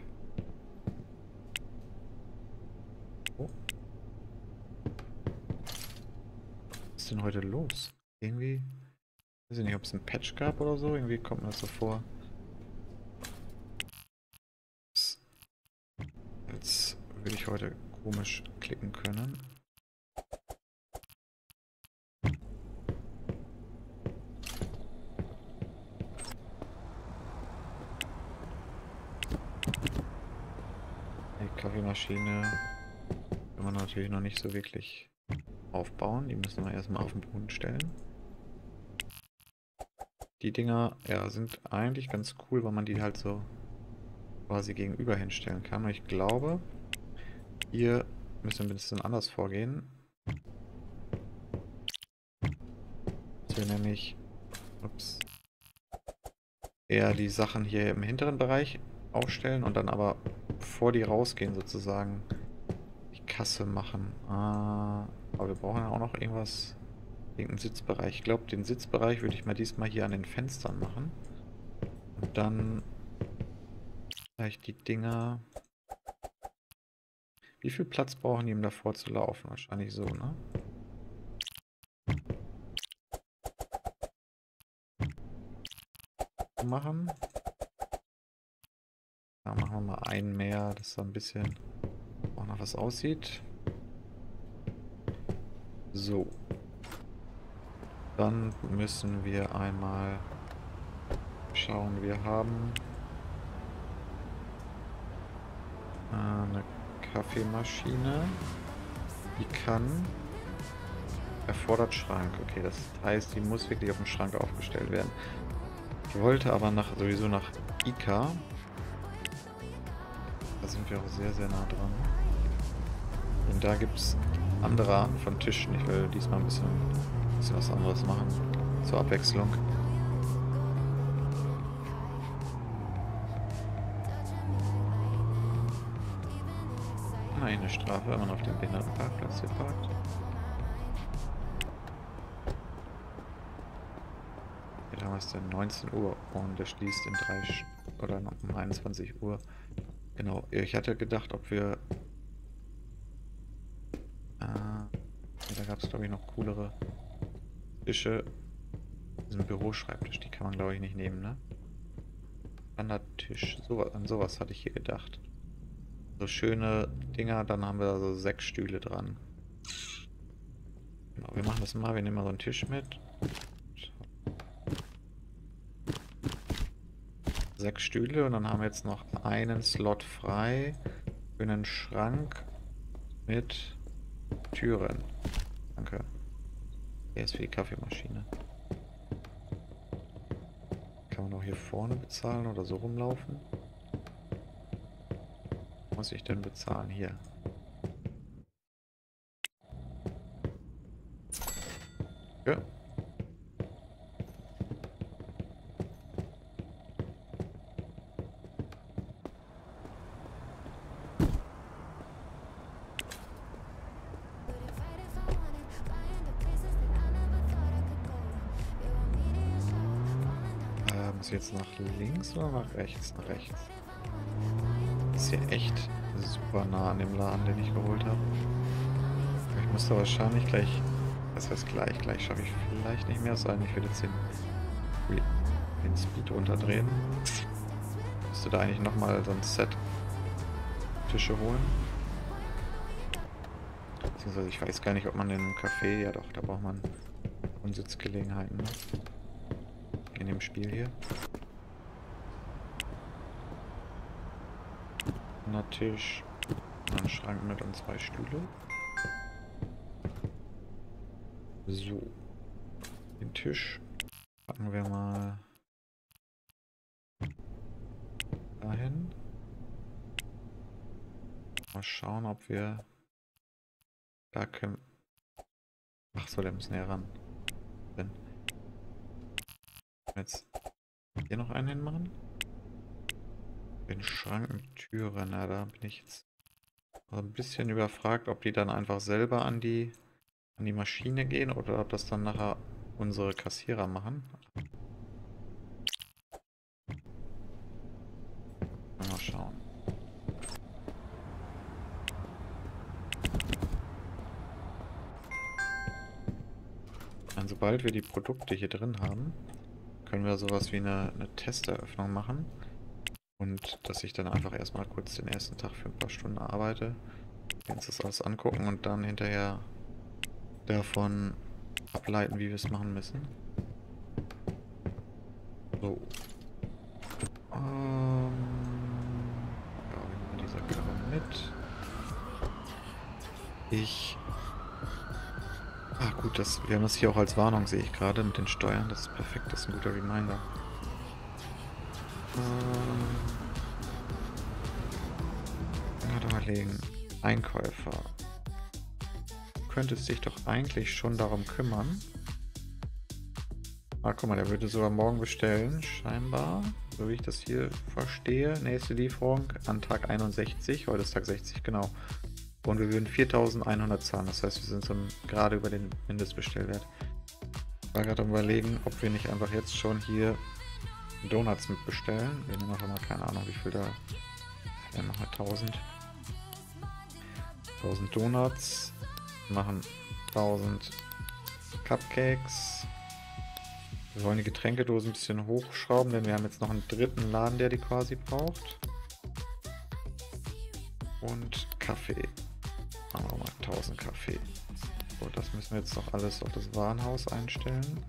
Oh. Was ist denn heute los? Irgendwie... Ich weiß nicht, ob es einen Patch gab oder so. Irgendwie kommt mir das so vor. Als würde ich heute komisch klicken können. Die Kaffeemaschine kann man natürlich noch nicht so wirklich aufbauen. Die müssen wir erstmal auf den Boden stellen. Die Dinger, ja, sind eigentlich ganz cool, weil man die halt so quasi gegenüber hinstellen kann. Und ich glaube, hier müssen wir ein bisschen anders vorgehen. Dass wir nämlich, ups, eher die Sachen hier im hinteren Bereich aufstellen und dann aber bevor die rausgehen sozusagen die Kasse machen. Ah, aber wir brauchen ja auch noch irgendwas, irgendeinen Sitzbereich. Ich glaube, den Sitzbereich würde ich mal diesmal hier an den Fenstern machen. Und dann vielleicht die Dinger... Wie viel Platz brauchen die, um davor zu laufen? Wahrscheinlich so, ne? Machen. Da machen wir mal einen mehr, dass da ein bisschen auch noch was aussieht. So. Dann müssen wir einmal schauen, wir haben äh, eine Kaffeemaschine. Die kann... Erfordert Schrank. Okay, das heißt, die muss wirklich auf dem Schrank aufgestellt werden. Ich wollte aber nach, sowieso nach Ica. Da sind wir auch sehr, sehr nah dran. Denn da gibt es andere Arten von Tischen. Ich will diesmal ein bisschen, ein bisschen was anderes machen. Zur Abwechslung. Eine Strafe, wenn man auf dem Behindertenparkplatz hier parkt. Hier haben wir es denn neunzehn Uhr und der schließt in drei St oder noch um einundzwanzig Uhr. Genau, ich hatte gedacht, ob wir... Äh, da gab es glaube ich noch coolere Tische. Diesen Büroschreibtisch, die kann man glaube ich nicht nehmen, ne? Standardtisch, so, an sowas hatte ich hier gedacht. So schöne Dinger, dann haben wir da so sechs Stühle dran. Genau, wir machen das mal, wir nehmen mal so einen Tisch mit. Sechs Stühle und dann haben wir jetzt noch einen Slot frei für einen Schrank mit Türen. Danke. Der ist für die Kaffeemaschine. Kann man auch hier vorne bezahlen oder so rumlaufen? Was muss ich denn bezahlen? Hier. Ja. Äh, muss ich jetzt nach links oder nach rechts? Nach rechts. Das ist hier echt super nah an dem Laden, den ich geholt habe. Ich muss da wahrscheinlich gleich... Das heißt gleich, gleich schaffe ich vielleicht nicht mehr, sein. Ich würde jetzt den, den Speed runterdrehen. Müsste da eigentlich nochmal so ein Set Tische holen. Beziehungsweise ich weiß gar nicht, ob man in einem Café, ja doch, da braucht man Sitzgelegenheiten, ne? In dem Spiel hier. Ein Tisch, ein Schrank mit und zwei Stühle. So. Den Tisch packen wir mal dahin. Mal schauen, ob wir da können. Ach so, der muss näher ran. Denn jetzt hier noch einen hinmachen. Den Schrank mit Türen, na, da bin ich jetzt ein bisschen überfragt, ob die dann einfach selber an die an die Maschine gehen oder ob das dann nachher unsere Kassierer machen. Mal schauen. Und sobald wir die Produkte hier drin haben, können wir sowas wie eine, eine Testeröffnung machen. Und dass ich dann einfach erstmal kurz den ersten Tag für ein paar Stunden arbeite, uns das alles angucken und dann hinterher davon ableiten, wie wir es machen müssen. So. Ähm, ja, wir nehmen dieser Karre mit. Ich... Ah gut, das, wir haben das hier auch als Warnung, sehe ich gerade, mit den Steuern. Das ist perfekt, das ist ein guter Reminder. Ähm, gerade überlegen. Einkäufer. Du könntest dich doch eigentlich schon darum kümmern. Ah, guck mal, der würde sogar morgen bestellen, scheinbar. So wie ich das hier verstehe. Nächste Lieferung an Tag einundsechzig. Heute ist Tag sechzig, genau. Und wir würden viertausendeinhundert zahlen. Das heißt, wir sind so gerade über den Mindestbestellwert. Ich war gerade am Überlegen, ob wir nicht einfach jetzt schon hier Donuts mitbestellen. Wir nehmen einfach mal, keine Ahnung, wie viel da. Wir machen tausend. tausend Donuts. Wir machen tausend Cupcakes. Wir wollen die Getränkedose ein bisschen hochschrauben, denn wir haben jetzt noch einen dritten Laden, der die quasi braucht. Und Kaffee. Machen wir mal tausend Kaffee. So, das müssen wir jetzt noch alles auf das Warenhaus einstellen.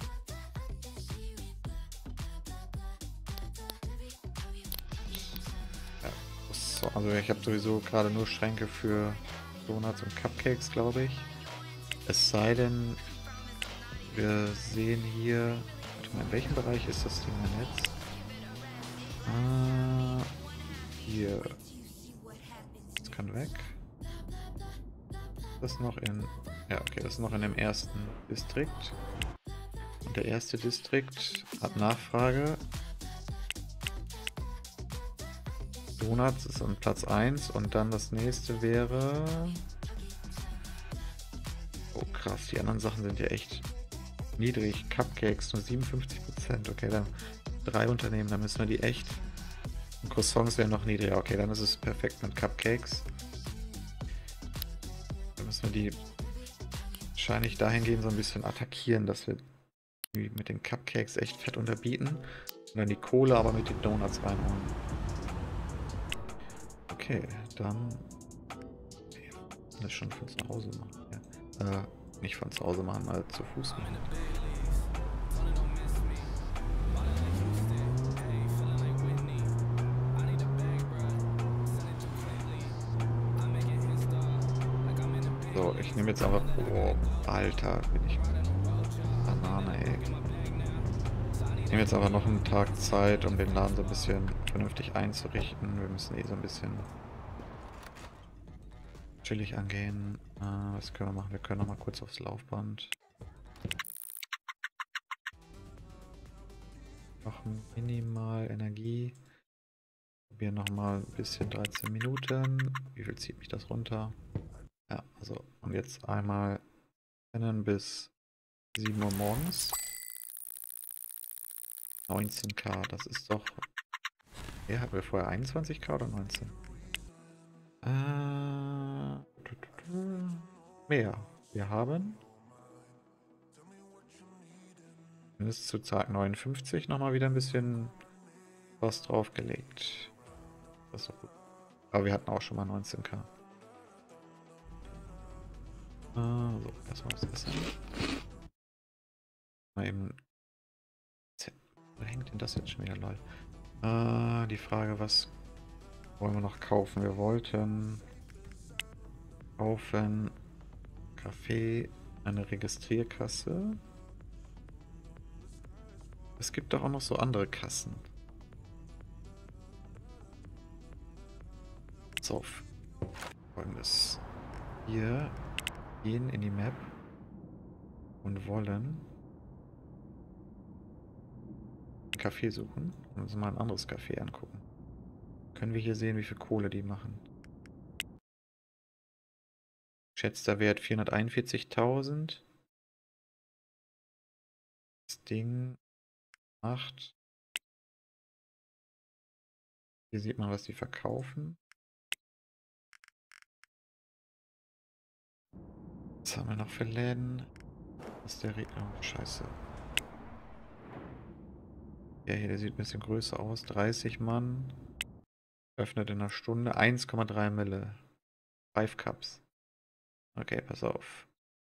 Ja, so, also ich habe sowieso gerade nur Schränke für Donuts und Cupcakes, glaube ich. Es sei denn, wir sehen hier... Warte mal, in welchem Bereich ist das Ding denn jetzt? Ah, hier. Das kann weg. Das noch in... Ja, okay, das ist noch in dem ersten Distrikt. Und der erste Distrikt hat Nachfrage. Donuts ist an Platz eins und dann das nächste wäre... Oh krass, die anderen Sachen sind ja echt niedrig. Cupcakes nur siebenundfünfzig Prozent. Okay, dann drei Unternehmen, dann müssen wir die echt... Und Croissants wären noch niedriger. Okay, dann ist es perfekt mit Cupcakes. Dann müssen wir die wahrscheinlich dahingehend so ein bisschen attackieren, dass wir mit den Cupcakes echt fett unterbieten. Und dann die Kohle aber mit den Donuts reinholen. Okay, dann... Das schon von zu Hause machen. Ja. Äh, nicht von zu Hause machen, mal zu Fuß machen. So, ich nehme jetzt aber... Oh, Alter, bin ich... Banane, ey. Ich nehme jetzt aber noch einen Tag Zeit, um den Laden so ein bisschen vernünftig einzurichten. Wir müssen eh so ein bisschen chillig angehen. Äh, was können wir machen? Wir können noch mal kurz aufs Laufband. Noch minimal Energie. Probieren noch mal ein bisschen dreizehn Minuten. Wie viel zieht mich das runter? Ja, also und jetzt einmal rennen bis sieben Uhr morgens. neunzehntausend, das ist doch... Ja, hatten wir vorher einundzwanzigtausend oder neunzehn? Äh, mehr. Wir haben mindestens zu Tag neunundfünfzig nochmal wieder ein bisschen was draufgelegt. Das ist doch gut. Aber wir hatten auch schon mal neunzehntausend. Äh, so, erstmal was essen. Mal eben... Wo hängt denn das jetzt schon wieder, lol? Äh, die Frage, was wollen wir noch kaufen? Wir wollten kaufen Kaffee, eine Registrierkasse. Es gibt doch auch noch so andere Kassen. So, folgendes. Hier gehen in die Map. und wollen ein Café suchen und uns mal ein anderes Café angucken. Können wir hier sehen, wie viel Kohle die machen? Schätzter Wert vierhunderteinundvierzigtausend. Das Ding macht. Hier sieht man, was die verkaufen. Was haben wir noch für Läden? Was ist der Re Oh, scheiße. Ja, hier, der sieht ein bisschen größer aus. dreißig Mann. Öffnet in einer Stunde. eins Komma drei Mille. fünf Cups. Okay, pass auf.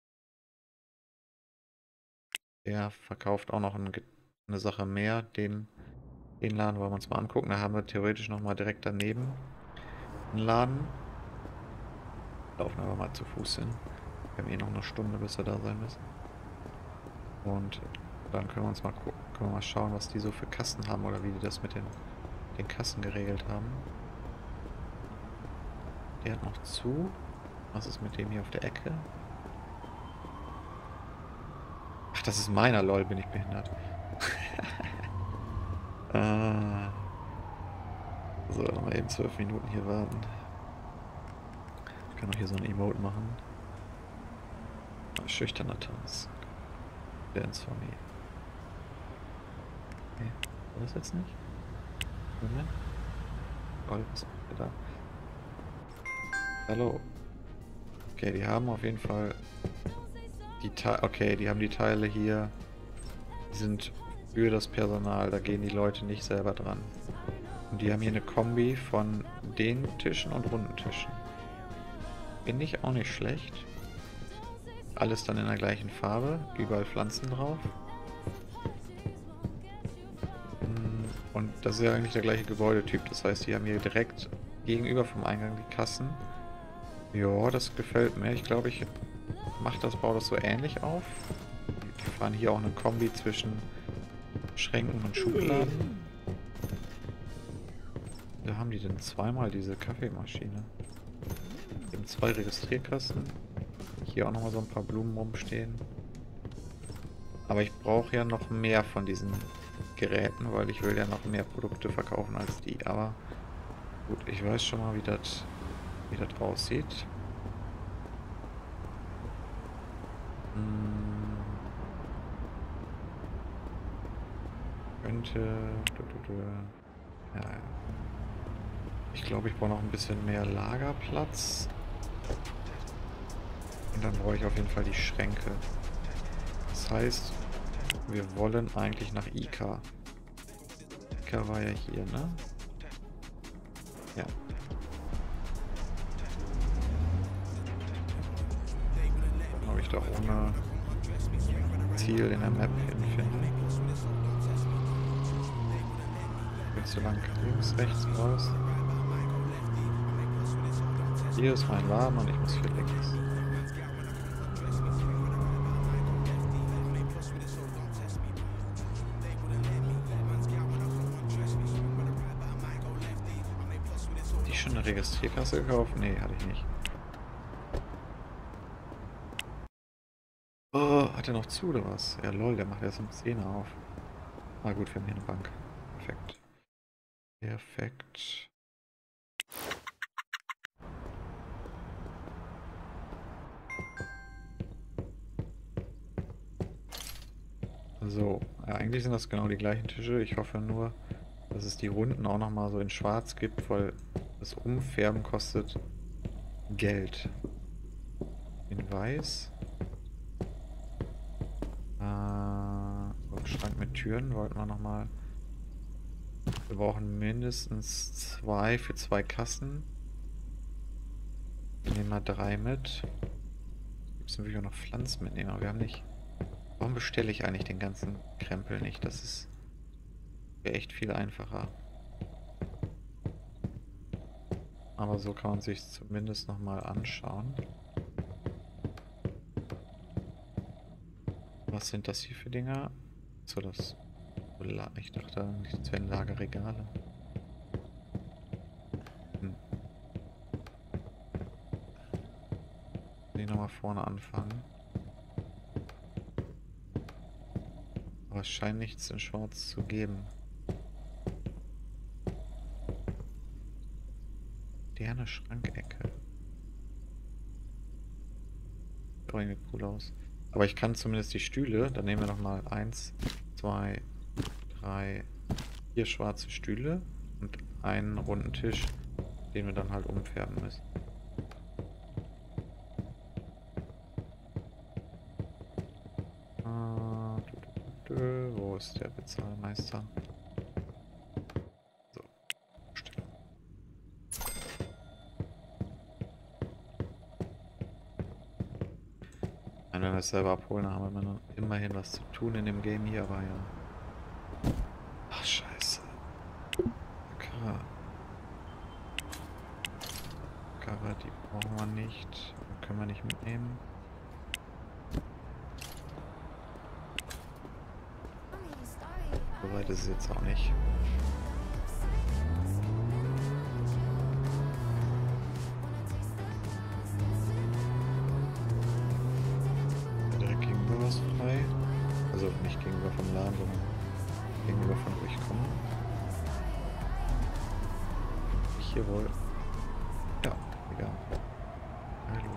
Der verkauft auch noch ein, eine Sache mehr. Den, den Laden wollen wir uns mal angucken. Da haben wir theoretisch nochmal direkt daneben einen Laden. Laufen aber mal zu Fuß hin. Wir haben eh noch eine Stunde, bis wir da sein müssen. Und dann können wir uns mal gucken, können wir mal schauen, was die so für Kassen haben oder wie die das mit den, den Kassen geregelt haben. Der hat noch zu. Was ist mit dem hier auf der Ecke? Ach, das ist meiner, lol, bin ich behindert. ah. So, mal eben zwölf Minuten hier warten. Ich kann auch hier so ein Emote machen. Schüchterner Tanz. Dance for me. Okay, war das jetzt nicht? Moment. Lol, was ist da? Hallo. Okay, die haben auf jeden Fall die Teile. Okay, die haben die Teile hier. Die sind für das Personal. Da gehen die Leute nicht selber dran. Und die haben hier eine Kombi von den Tischen und runden Tischen. Finde ich auch nicht schlecht. Alles dann in der gleichen Farbe. Überall Pflanzen drauf. Und das ist ja eigentlich der gleiche Gebäudetyp. Das heißt, die haben hier direkt gegenüber vom Eingang die Kassen. Ja, das gefällt mir. Ich glaube, ich mache das, baue das so ähnlich auf. Die fahren hier auch eine Kombi zwischen Schränken und Schubladen. Da haben die denn zweimal diese Kaffeemaschine. Eben zwei Registrierkassen. Hier auch nochmal so ein paar Blumen rumstehen. Aber ich brauche ja noch mehr von diesen Geräten, weil ich will ja noch mehr Produkte verkaufen als die. Aber gut, ich weiß schon mal, wie das wie das aussieht. Hm. Könnte... Ja, ich glaube, ich brauche noch ein bisschen mehr Lagerplatz. Und dann brauche ich auf jeden Fall die Schränke. Das heißt, wir wollen eigentlich nach Ica. Ica war ja hier, ne? Ja. Ob ich da ohne Ziel in der Map hinfinde. Jetzt so lang links, rechts, raus. Hier ist mein Laden und ich muss hier links. Die schon eine Registrierkasse gekauft? Nee, hatte ich nicht. Oh, hat er noch zu oder was? Ja lol, der macht erst um zehn auf. Ah gut, wir haben hier eine Bank. Perfekt. Perfekt. So, ja, eigentlich sind das genau die gleichen Tische. Ich hoffe nur, dass es die Runden auch nochmal so in schwarz gibt, weil das Umfärben kostet Geld. In weiß. Äh, so ein Schrank mit Türen wollten wir nochmal. Wir brauchen mindestens zwei für zwei Kassen. Wir nehmen mal drei mit. Jetzt müssen wir auch noch Pflanzen mitnehmen, aber wir haben nicht... Warum bestelle ich eigentlich den ganzen Krempel nicht? Das ist echt viel einfacher. Aber so kann man sich zumindest nochmal anschauen. Was sind das hier für Dinger? So, das... Ich dachte, das wären Lagerregale. Hm. Ich nochmal vorne anfangen. Aber es scheint nichts in Schwarz zu geben. Moderne Schrankecke. Sieht auch irgendwie cool aus. Aber ich kann zumindest die Stühle, dann nehmen wir nochmal eins, zwei, drei, vier schwarze Stühle und einen runden Tisch, den wir dann halt umfärben müssen. Ah, dü, dü, dü, dü. Wo ist der Bezahlmeister? So, Stelle. Wenn wir es selber abholen, dann haben wir immer- immerhin was zu tun in dem Game hier, aber ja. Ach, scheiße. Karre. Karre, die brauchen wir nicht. Können wir nicht mitnehmen. So weit ist es jetzt auch nicht. Direkt gegenüber was frei. Also nicht gegenüber vom Laden, sondern gegenüber von wo ich komme. Ich hier wohl. Ja, egal. Hallo.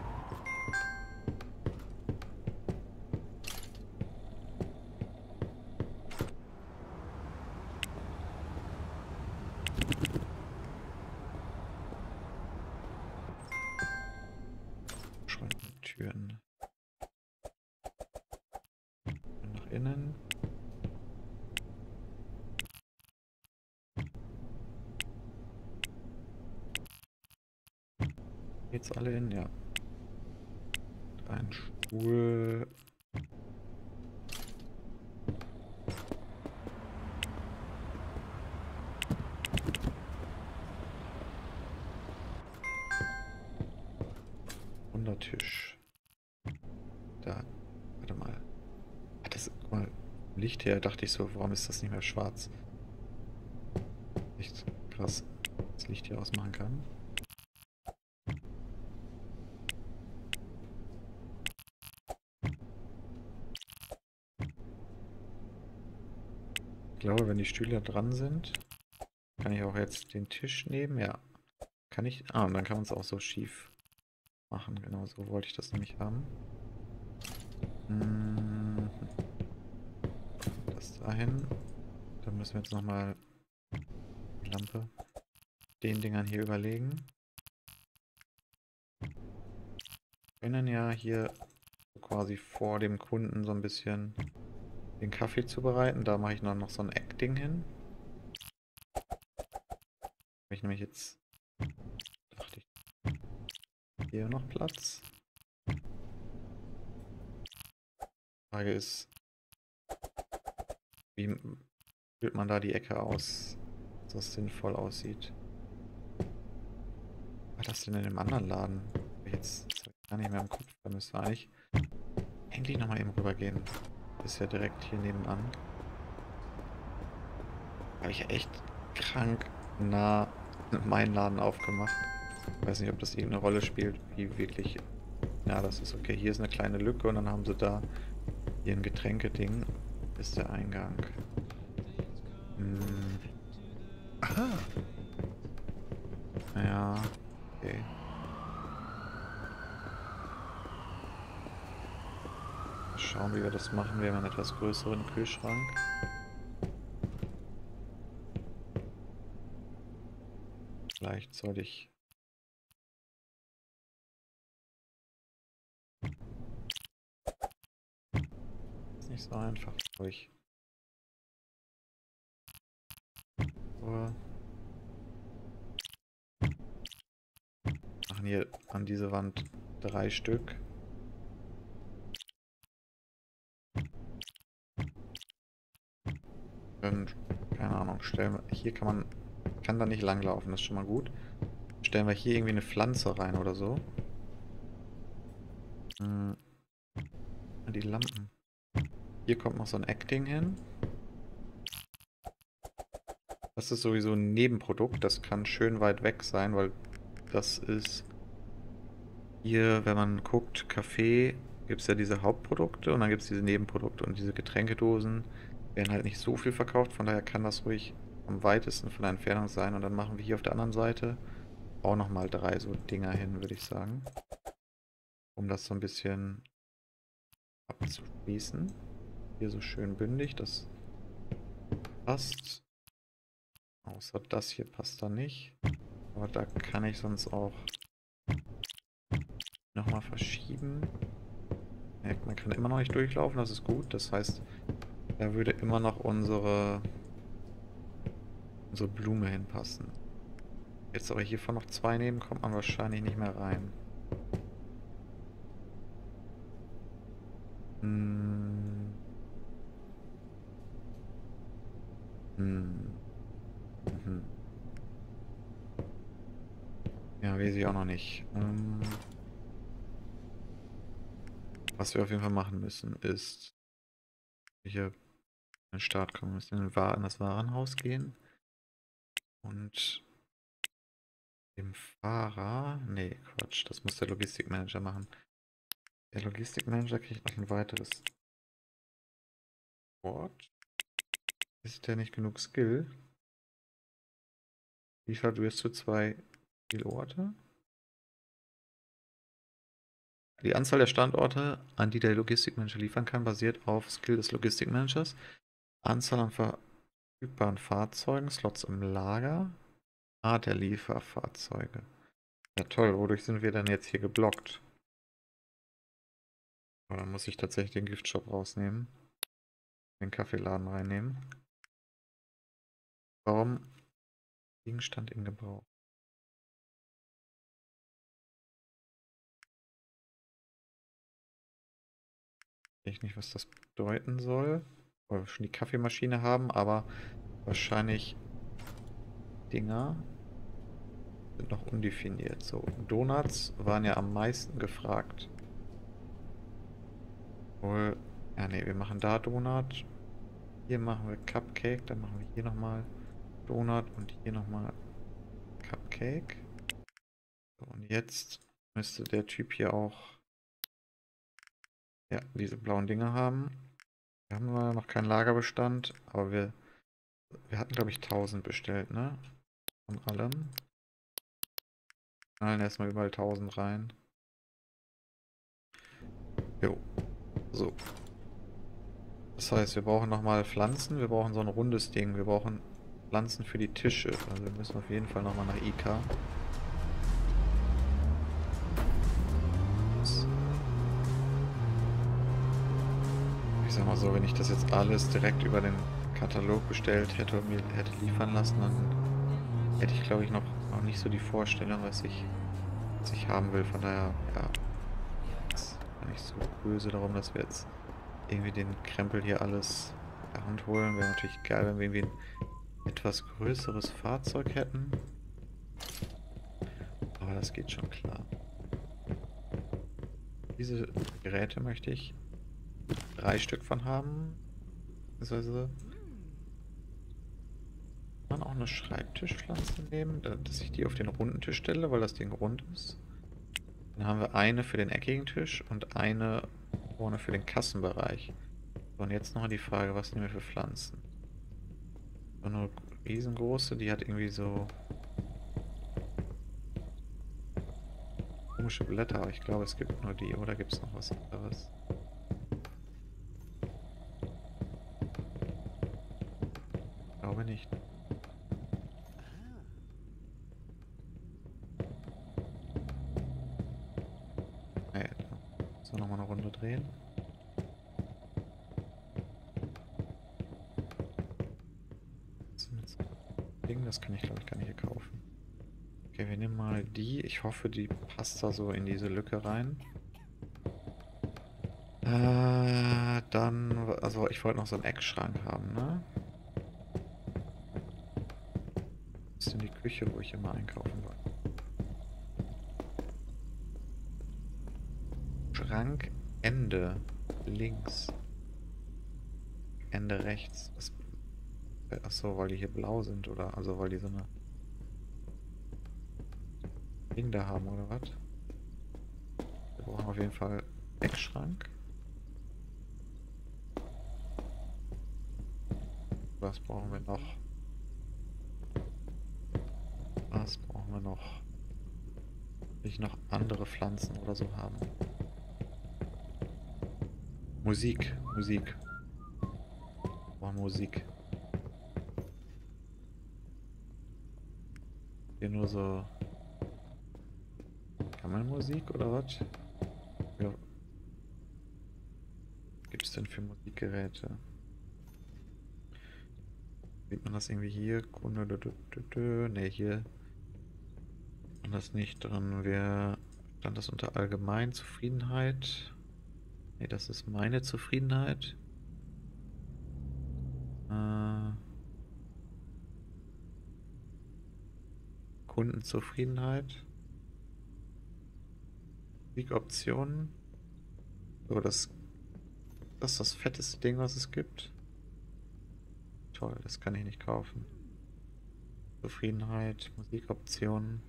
Türen. Nach innen. Geht's alle in? Ja. Ein Stuhl. Tisch. Da, warte mal. Hat das, guck mal, Licht her, dachte ich so, warum ist das nicht mehr schwarz? Echt krass, das Licht hier ausmachen kann. Ich glaube, wenn die Stühle dran sind, kann ich auch jetzt den Tisch nehmen. Ja, kann ich. Ah, und dann kann man es auch so schief machen. Genau, so wollte ich das nämlich haben. Das dahin. Dann müssen wir jetzt nochmal die Lampe den Dingern hier überlegen. Wir können ja hier quasi vor dem Kunden so ein bisschen den Kaffee zubereiten. Da mache ich noch, noch so ein Eckding hin. Habe ich nämlich jetzt, dachte ich, hier noch Platz. Die Frage ist, wie füllt man da die Ecke aus, dass das sinnvoll aussieht. Was war das denn in dem anderen Laden? Jetzt das hab ich gar nicht mehr im Kopf. Da müssen wir eigentlich endlich nochmal eben rübergehen. Das ist ja direkt hier nebenan. Habe ich echt krank nah meinen Laden aufgemacht. Ich weiß nicht, ob das irgendeine Rolle spielt, wie wirklich. Ja, das ist okay. Hier ist eine kleine Lücke und dann haben sie da hier ein Getränkeding. Ist der Eingang. Hm. Aha. Ja, okay. Schauen, wie wir das machen. Wir haben einen etwas größeren Kühlschrank. Vielleicht sollte ich... Das ist nicht so einfach, glaube ich. Aber machen hier an diese Wand drei Stück. Dann, keine Ahnung, stellen wir... Hier kann man... Kann da nicht langlaufen, das ist schon mal gut. Stellen wir hier irgendwie eine Pflanze rein oder so. Hm. Die Lampen. Hier kommt noch so ein Eckding hin. Das ist sowieso ein Nebenprodukt. Das kann schön weit weg sein, weil das ist hier, wenn man guckt, Kaffee, gibt es ja diese Hauptprodukte und dann gibt es diese Nebenprodukte und diese Getränkedosen. werden halt nicht so viel verkauft, von daher kann das ruhig am weitesten von der Entfernung sein. Und dann machen wir hier auf der anderen Seite auch nochmal drei so Dinger hin, würde ich sagen. Um das so ein bisschen abzuschließen. Hier so schön bündig, das passt. Außer das hier passt da nicht. Aber da kann ich sonst auch nochmal verschieben. Ja, man kann immer noch nicht durchlaufen, das ist gut. Das heißt, da würde immer noch unsere, unsere Blume hinpassen. Jetzt aber hiervon noch zwei nehmen, kommt man wahrscheinlich nicht mehr rein. Hm. Hm. Mhm. Ja, weiß ich auch noch nicht. Ähm, was wir auf jeden Fall machen müssen, ist hier in den Start kommen. Wir müssen in, den in das Warenhaus gehen. Und dem Fahrer... Nee, Quatsch, das muss der Logistikmanager machen. Der Logistikmanager kriegt noch ein weiteres Wort. Ist der nicht genug Skill? Liefert wirst zu zwei Zielorte. Die Anzahl der Standorte, an die der Logistikmanager liefern kann, basiert auf Skill des Logistikmanagers. Anzahl an verfügbaren Fahrzeugen, Slots im Lager, Art der Lieferfahrzeuge. Ja toll, wodurch sind wir denn jetzt hier geblockt? Oder muss ich tatsächlich den Giftshop rausnehmen? Den Kaffeeladen reinnehmen? Warum? Gegenstand in Gebrauch. Ich nicht, was das bedeuten soll. Weil wir schon die Kaffeemaschine haben, aber wahrscheinlich Dinger sind noch undefiniert. So, Donuts waren ja am meisten gefragt. Wohl, ja ne, wir machen da Donut. Hier machen wir Cupcake, dann machen wir hier nochmal Donut und hier nochmal Cupcake. So, und jetzt müsste der Typ hier auch ja, diese blauen Dinger haben. Wir haben leider noch keinen Lagerbestand, aber wir, wir hatten glaube ich tausend bestellt, ne? Von allem. Knallen erstmal überall tausend rein. Jo. So. Das heißt, wir brauchen nochmal Pflanzen. Wir brauchen so ein rundes Ding. Wir brauchen Pflanzen für die Tische. Also wir müssen auf jeden Fall nochmal nach Ika. Ich sag mal so, wenn ich das jetzt alles direkt über den Katalog bestellt hätte und mir hätte liefern lassen, dann hätte ich glaube ich noch, noch nicht so die Vorstellung, was ich, was ich haben will. Von daher, ja, ist nicht so böse darum, dass wir jetzt irgendwie den Krempel hier alles per Hand holen. Wäre natürlich geil, wenn wir irgendwie ein etwas größeres Fahrzeug hätten. Aber das geht schon klar. Diese Geräte möchte ich drei Stück von haben. Beziehungsweise kann man auch eine Schreibtischpflanze nehmen, dass ich die auf den runden Tisch stelle, weil das Ding rund ist. Dann haben wir eine für den eckigen Tisch und eine vorne für den Kassenbereich. So, und jetzt noch die Frage, was nehmen wir für Pflanzen? So eine riesengroße, die hat irgendwie so komische Blätter, aber ich glaube, es gibt nur die. Oder gibt es noch was anderes? Ich glaube nicht. Nee, so nochmal eine Runde drehen. Das kann ich glaube ich gar nicht hier kaufen. Okay, wir nehmen mal die. Ich hoffe, die passt da so in diese Lücke rein. Äh, dann, also ich wollte noch so einen Eckschrank haben, ne? Das ist in die Küche, wo ich immer einkaufen wollte. Schrank, Ende, links. Ende rechts. Was, achso, weil die hier blau sind, oder? Also weil die so eine Ding da haben, oder was? Wir brauchen auf jeden Fall Eckschrank. Was brauchen wir noch? Was brauchen wir noch? Will ich noch andere Pflanzen oder so haben? Musik, Musik. Oh, Musik. Hier nur so... Kammermusik oder was? Ja. Was gibt es denn für Musikgeräte? Sieht man das irgendwie hier? Ne, hier sieht man das nicht drin. Wer stand das unter allgemein Zufriedenheit? Ne, das ist meine Zufriedenheit. Äh, Kundenzufriedenheit. Musikoptionen. So, das, das ist das fetteste Ding, was es gibt. Toll, das kann ich nicht kaufen. Zufriedenheit, Musikoptionen.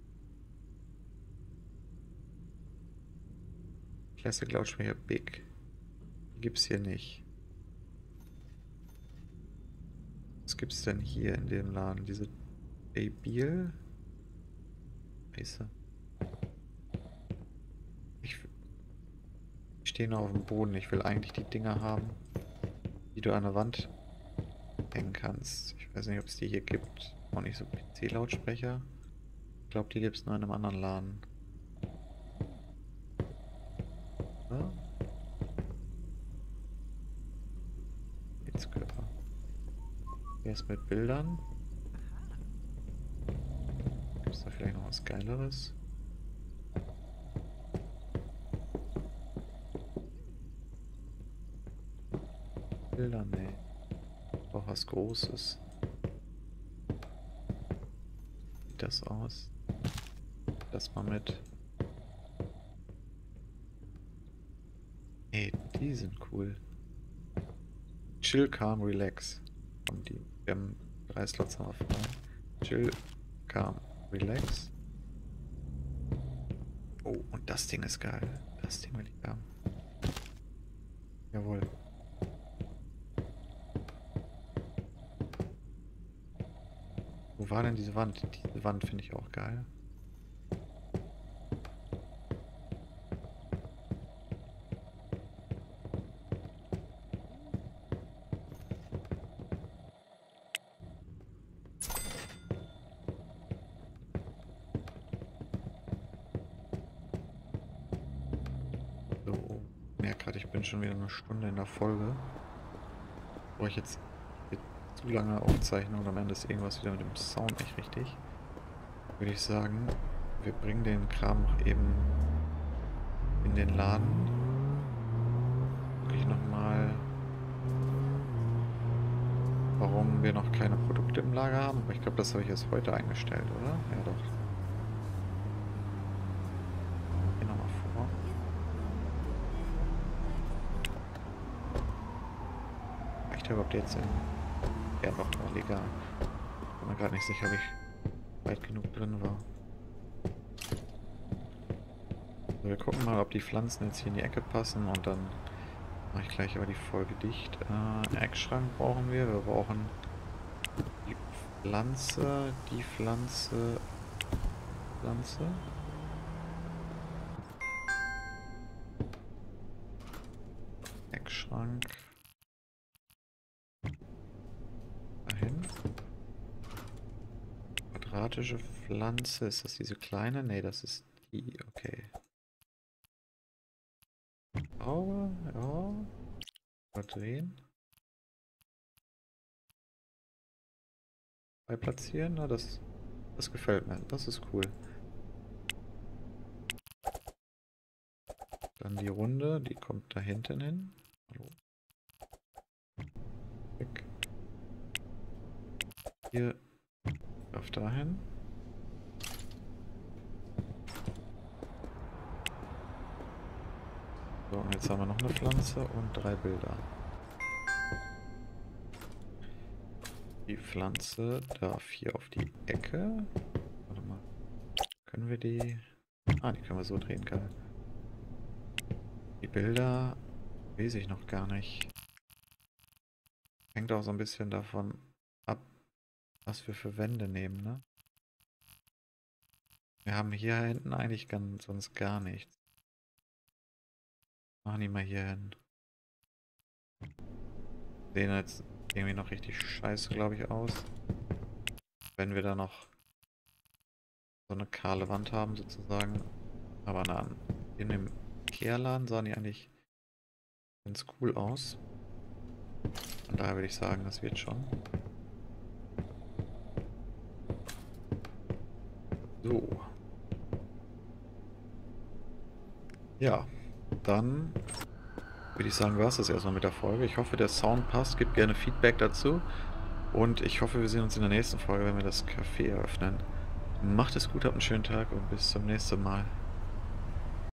Classic Lautsprecher Big. Die gibt's hier nicht. Was gibt's denn hier in dem Laden? Diese Abil? Scheiße. Ich, ich stehe nur auf dem Boden. Ich will eigentlich die Dinger haben, die du an der Wand hängen kannst. Ich weiß nicht, ob es die hier gibt. Auch nicht so P C-Lautsprecher. Ich glaube, die gibt es nur in einem anderen Laden. Ja? Jetzt Körper. Erst mit Bildern. Gibt es da vielleicht noch was Geileres? Bilder, nee. Doch was Großes. Sieht das aus? Das mal mit. Ey, die sind cool. Chill, Calm, Relax. Und die, wir haben drei Slots haben wir frei. Chill, Calm, Relax. Oh, und das Ding ist geil. Das Ding will ich haben. Jawohl. Wo war denn diese Wand? Diese Wand finde ich auch geil. So, ich merke gerade, ich bin schon wieder eine Stunde in der Folge. Brauche ich jetzt zu lange aufzeichnen und am Ende ist irgendwas wieder mit dem Sound nicht richtig. Würde ich sagen, wir bringen den Kram noch eben in den Laden. Gucke ich nochmal, warum wir noch keine Produkte im Lager haben. Aber ich glaube, das habe ich erst heute eingestellt, oder? Ja, doch. Geh nochmal vor. Ich glaube, ob jetzt in... Ja, doch, war legal. Ich bin mir gerade nicht sicher, ob ich weit genug drin war. So, wir gucken mal, ob die Pflanzen jetzt hier in die Ecke passen und dann mache ich gleich aber die Folge dicht. Äh, Eckschrank brauchen wir. Wir brauchen die Pflanze, die Pflanze, Pflanze. Eckschrank. Dahin. Quadratische Pflanze. Ist das diese kleine? Ne, das ist die. Okay. Oh, ja. Mal drehen. Bei platzieren, na, das, das gefällt mir. Das ist cool. Dann die Runde, die kommt da hinten hin. Hallo. Weg. Hier auf dahin. So, und jetzt haben wir noch eine Pflanze und drei Bilder. Die Pflanze darf hier auf die Ecke. Warte mal. Können wir die... Ah, die können wir so drehen, geil. Die Bilder weiß ich noch gar nicht. Hängt auch so ein bisschen davon ab, was wir für Wände nehmen, ne? Wir haben hier hinten eigentlich ganz, sonst gar nichts. Machen die mal hier hin. Sehen jetzt irgendwie noch richtig scheiße, glaube ich, aus. Wenn wir da noch so eine kahle Wand haben, sozusagen. Aber na, in dem Kehrladen sahen die eigentlich ganz cool aus. Von daher würde ich sagen, das wird schon. So. Ja, dann würde ich sagen, war es das erstmal mit der Folge. Ich hoffe, der Sound passt. Gebt gerne Feedback dazu. Und ich hoffe, wir sehen uns in der nächsten Folge, wenn wir das Café eröffnen. Macht es gut, habt einen schönen Tag und bis zum nächsten Mal.